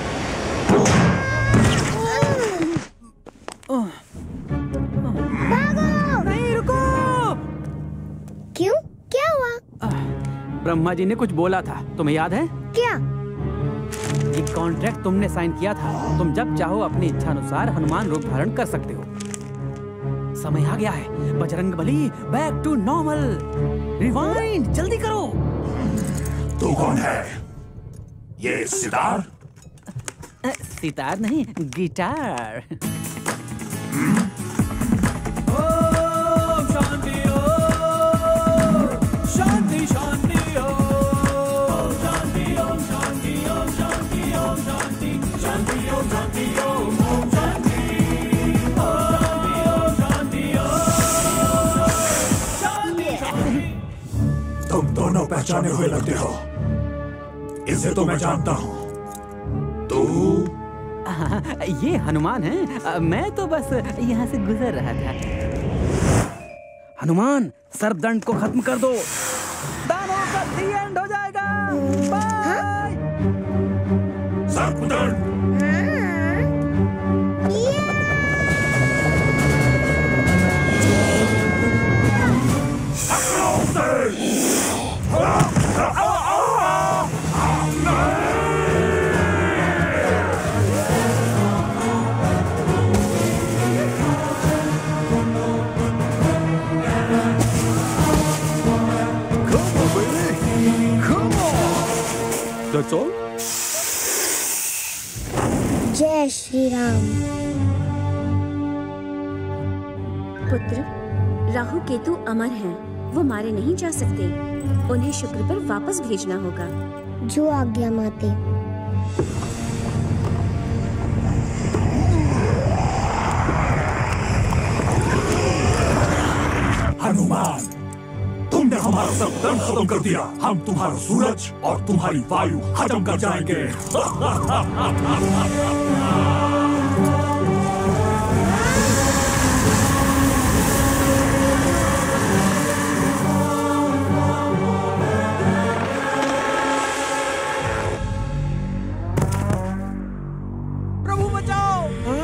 भागो! नहीं, रुको! क्यों? क्या हुआ? ब्रह्मा जी ने कुछ बोला था, तुम्हें याद है? क्या? ये कॉन्ट्रैक्ट तुमने साइन किया था। तुम जब चाहो अपनी इच्छा अनुसार हनुमान रूप धारण कर सकते हो। समय आ गया है। Bajrangbali, back to normal. Rewind, जल्दी करो। तू कौन है? ये सितार? सितार नहीं, गिटार। ओम शांति ओम शांति शांति ओम शांति ओम शांति ओम शांति ओम शांति शांति ओम शांति ओम ओम शांति ओम शांति ओम शांति शांति। तुम दोनों पहचाने हुए लगते हो। इसे तो मैं जानता हूँ। तू? ये हनुमान है। मैं तो बस यहाँ से गुजर रहा था। हनुमान, सर्पदंड को खत्म कर दो। दानवों का दी एंड हो जाएगा। बाय। सर्पदंड। प्रणाम। पुत्र, राहु केतु अमर हैं, वो मारे नहीं जा सकते। उन्हें शुक्र पर वापस भेजना होगा। जो आज्ञा माते। हनुमान, तुमने हमारा सब धर्म खत्म कर दिया। हम तुम्हारा सूरज और तुम्हारी वायु हजम कर जाएंगे। प्रभु बचाओ।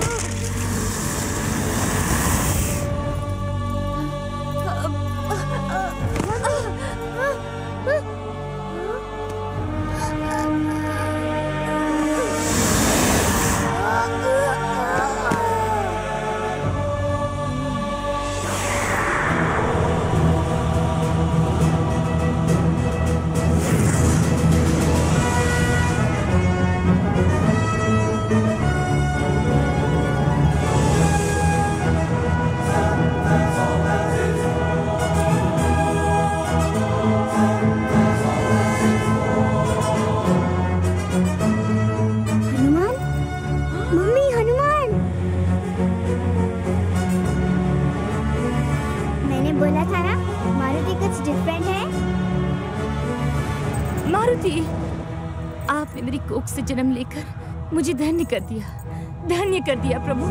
आपने मेरी कोख से जन्म लेकर मुझे धन्य कर दिया, धन्य कर दिया प्रभु।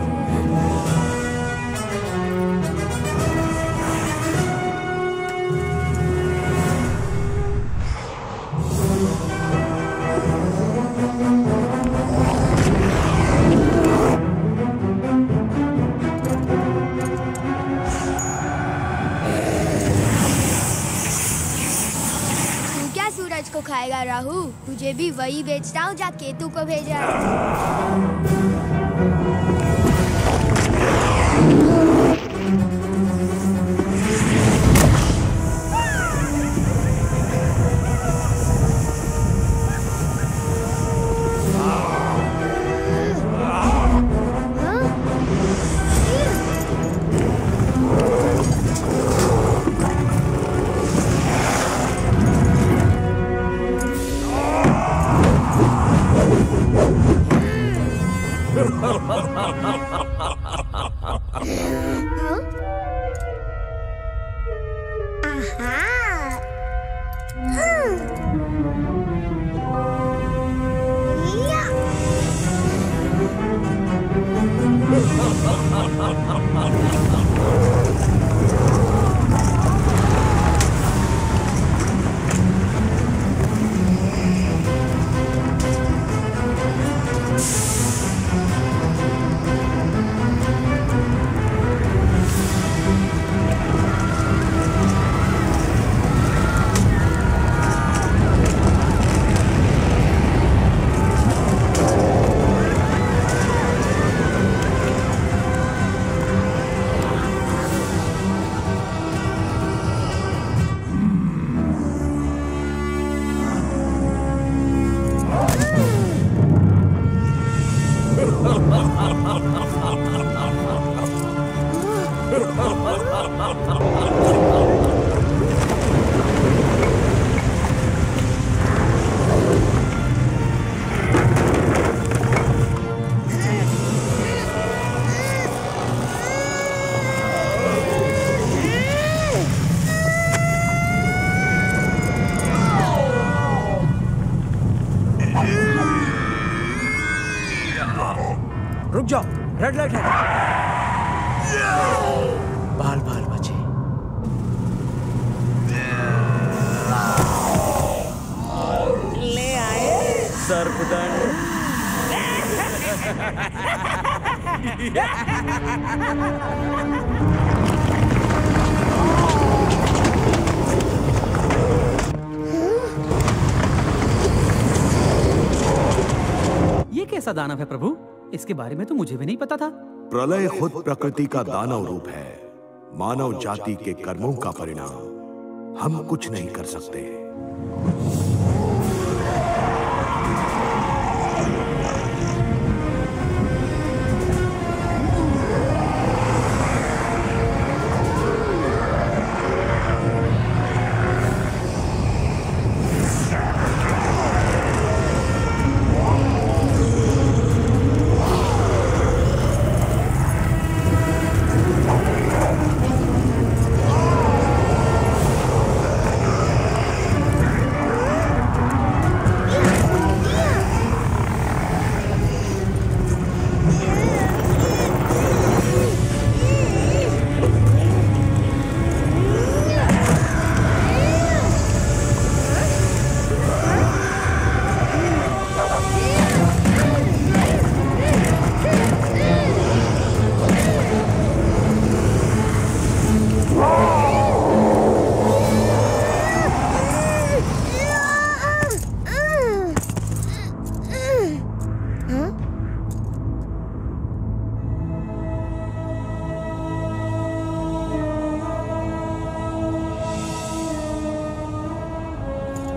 को खाएगा राहु, तुझे भी वही बेचता हूँ जा केतु को भेजा। रुक जाओ, रेड लाइट है। बाल बाल बचे। ले आए सर्पदंड। ये कैसा दानव है प्रभु? इसके बारे में तो मुझे भी नहीं पता था। प्रलय खुद प्रकृति का दानव रूप है, मानव जाति के कर्मों का परिणाम। हम कुछ नहीं कर सकते।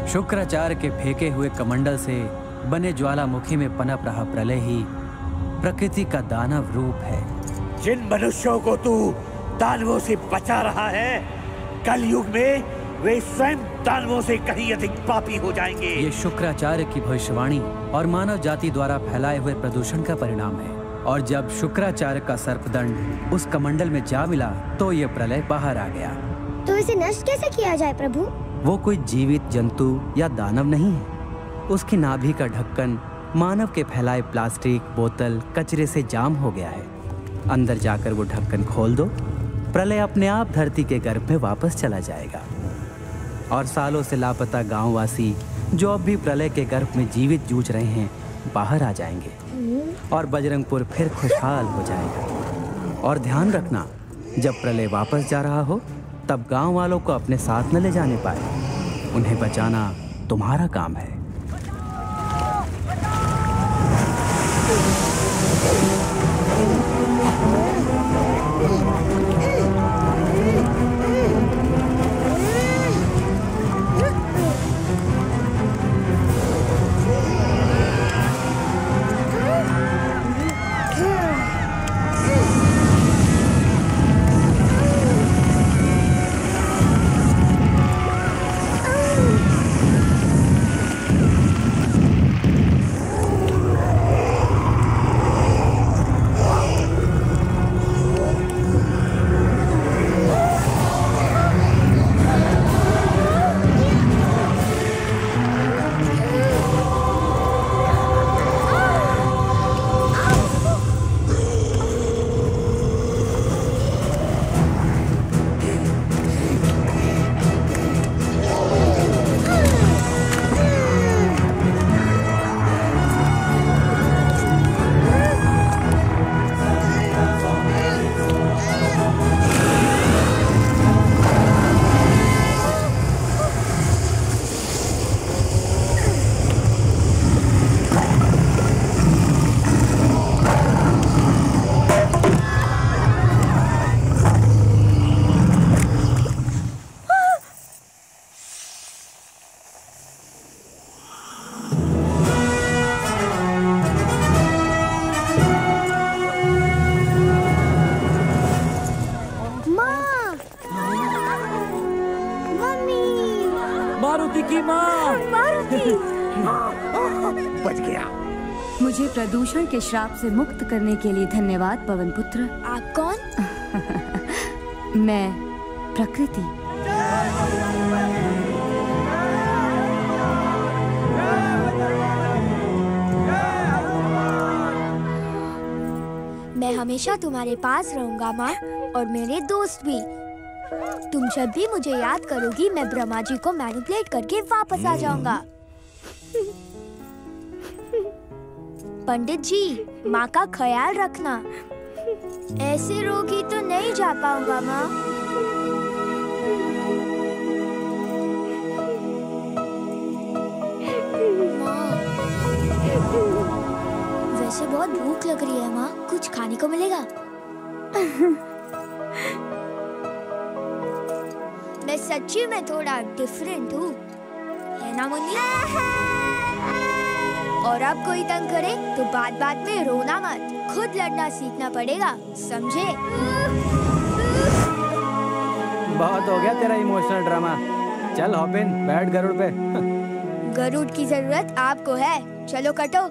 शुक्राचार्य के फेंके हुए कमंडल से बने ज्वालामुखी में पनप रहा प्रलय ही प्रकृति का दानव रूप है। जिन मनुष्यों को तू दानवों से बचा रहा है, कल युग में वे स्वयं दानवों से कहीं अधिक पापी हो जाएंगे। ये शुक्राचार्य की भविष्यवाणी और मानव जाति द्वारा फैलाए हुए प्रदूषण का परिणाम है। और जब शुक्राचार्य का सर्पदंड उस कमंडल में जा मिला तो ये प्रलय बाहर आ गया। तो इसे नष्ट कैसे किया जाए प्रभु? वो कोई जीवित जंतु या दानव नहीं है। उसकी नाभि का ढक्कन मानव के फैलाए प्लास्टिक, बोतल, कचरे से जाम हो गया है। अंदर जाकर वो ढक्कन खोल दो, प्रलय अपने आप धरती के गर्भ में वापस चला जाएगा और सालों से लापता गांववासी जो अब भी प्रलय के गर्भ में जीवित जूझ रहे हैं बाहर आ जाएंगे और बजरंगपुर फिर खुशहाल हो जाएगा। और ध्यान रखना, जब प्रलय वापस जा रहा हो तब गांव वालों को अपने साथ न ले जाने पाए। उन्हें बचाना तुम्हारा काम है। बच गया। मुझे प्रदूषण के श्राप से मुक्त करने के लिए धन्यवाद पवन पुत्र। आप कौन? मैं प्रकृति। मैं हमेशा तुम्हारे पास रहूंगा माँ, और मेरे दोस्त भी। तुम जब भी मुझे याद करोगी मैं ब्रह्मा जी को मैनिपुलेट करके वापस आ जाऊंगा। पंडित जी, माँ का ख्याल रखना। ऐसे रोगी तो नहीं जा पाऊंगा माँ। माँ, वैसे बहुत भूख लग रही है माँ, कुछ खाने को मिलेगा? मैं सच्ची में थोड़ा डिफरेंट हूँ, है ना मुन्नी? और अब कोई तंग करे तो बात बात में रोना मत, खुद लड़ना सीखना पड़ेगा, समझे? बहुत हो गया तेरा इमोशनल ड्रामा। चल हॉप इन, बैठ गरुड़ पे। गरुड़ की जरूरत आपको है, चलो कटो।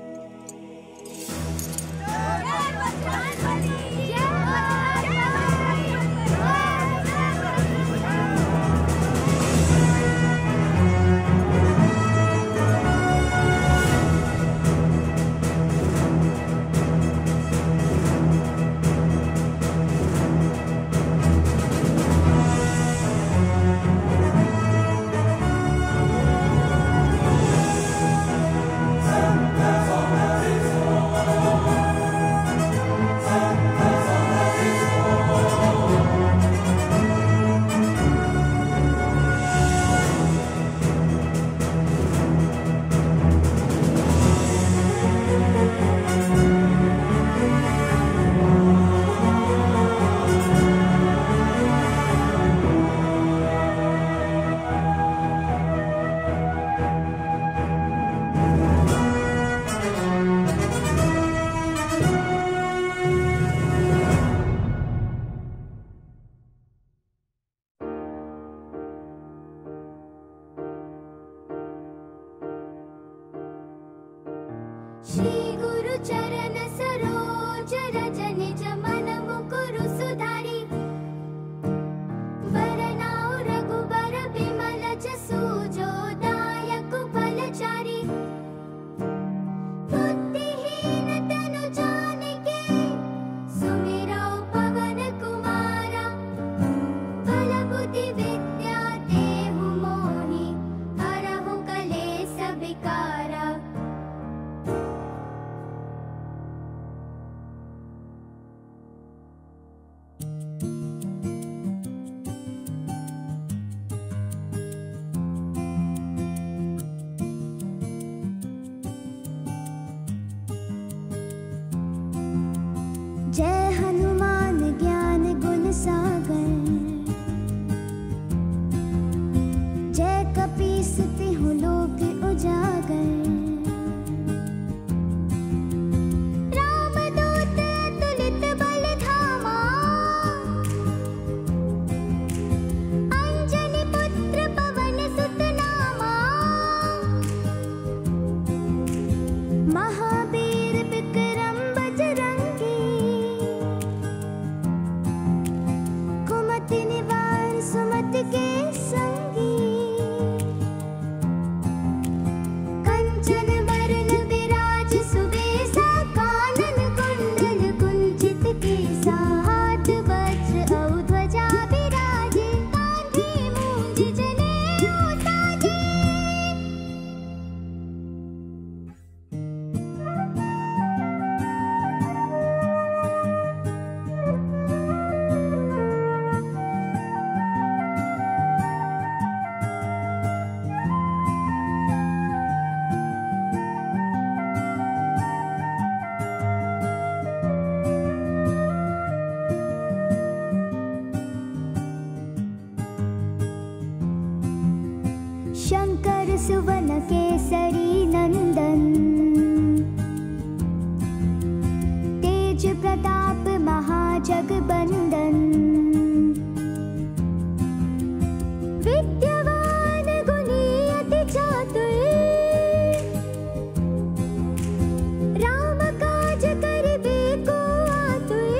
जगबंदन विद्यावान गुणी अति चातुर राम काज करिबे को आतुर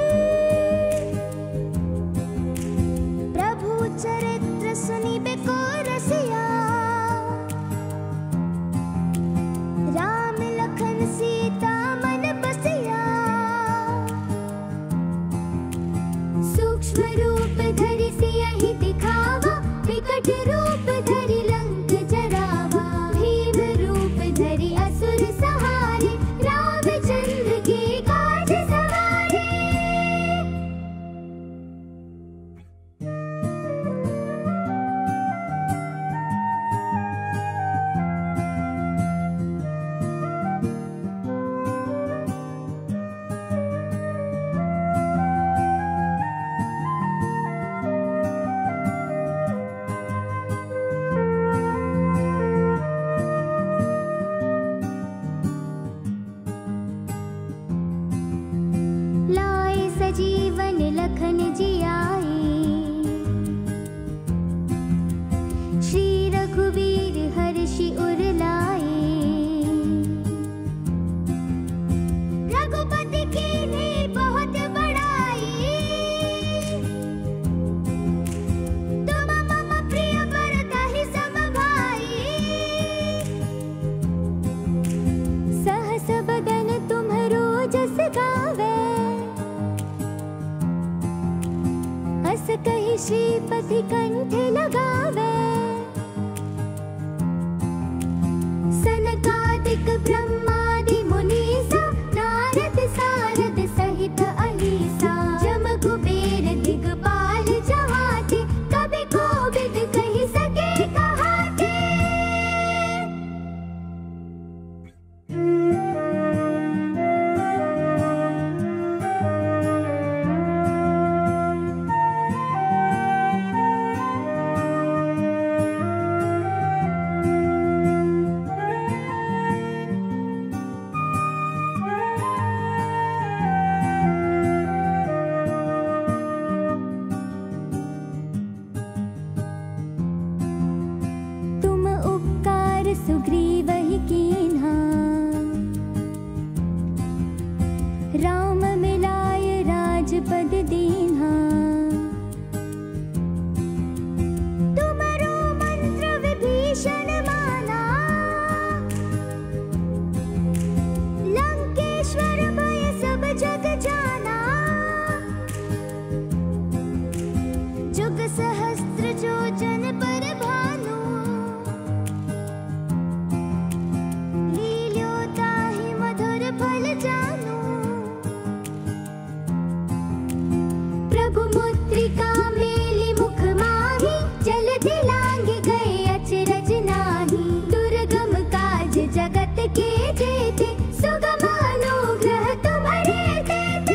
प्रभु चरित्र सुनिबे को रसिया राम लखन सीता मन बसिया सूक्ष्म रूप धरि सियहि दिखावा विकट रूप धरि लंक जरावा भीम रूप धरि असुर सहारे रामचंद्र के काज सवारे। लाए सजीवन लखन जियाए श्री रघुवीर हर्षि उर लाए रघुपति कीन्ही बहुत बड़ाई तुम मम प्रिय बरताहि सम भाई सहस बदन तुम्हरो जस गावे अस कहि श्रीपति कंठ लगावे सनकादिक ब्रह्मादि मुनीसा नारद सारद सहित अहीसा जम कुबेर दिगपाल जहाते कभी कोविद कहि सके कहाते। तुम उपकार सुग्रीवहि कीन्हा राम मिलाय राजपद दीन्हा तुमरो मंत्र विभीषण माना लंकेश्वर भय सब जग जाना जुग सहस्त्र जो जन पर भानु लील्यो ताहि मधुर फल जानु प्रभु मुद्रिका मेलि मुख माहि जलधि लांघि गए अचरज नाही दुर्गम काज जगत के जेते सुगम अनुग्रह तुम्हारे देते।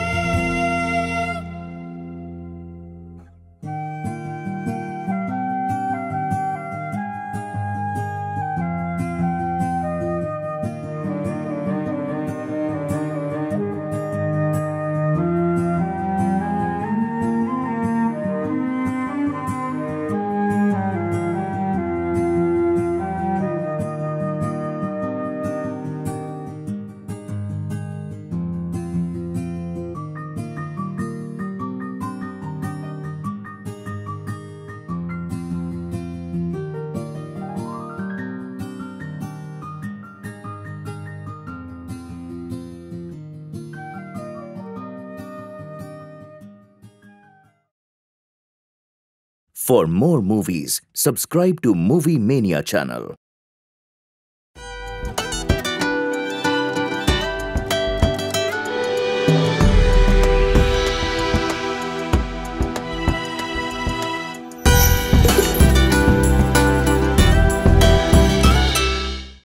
For more movies, subscribe to Movie Mania channel.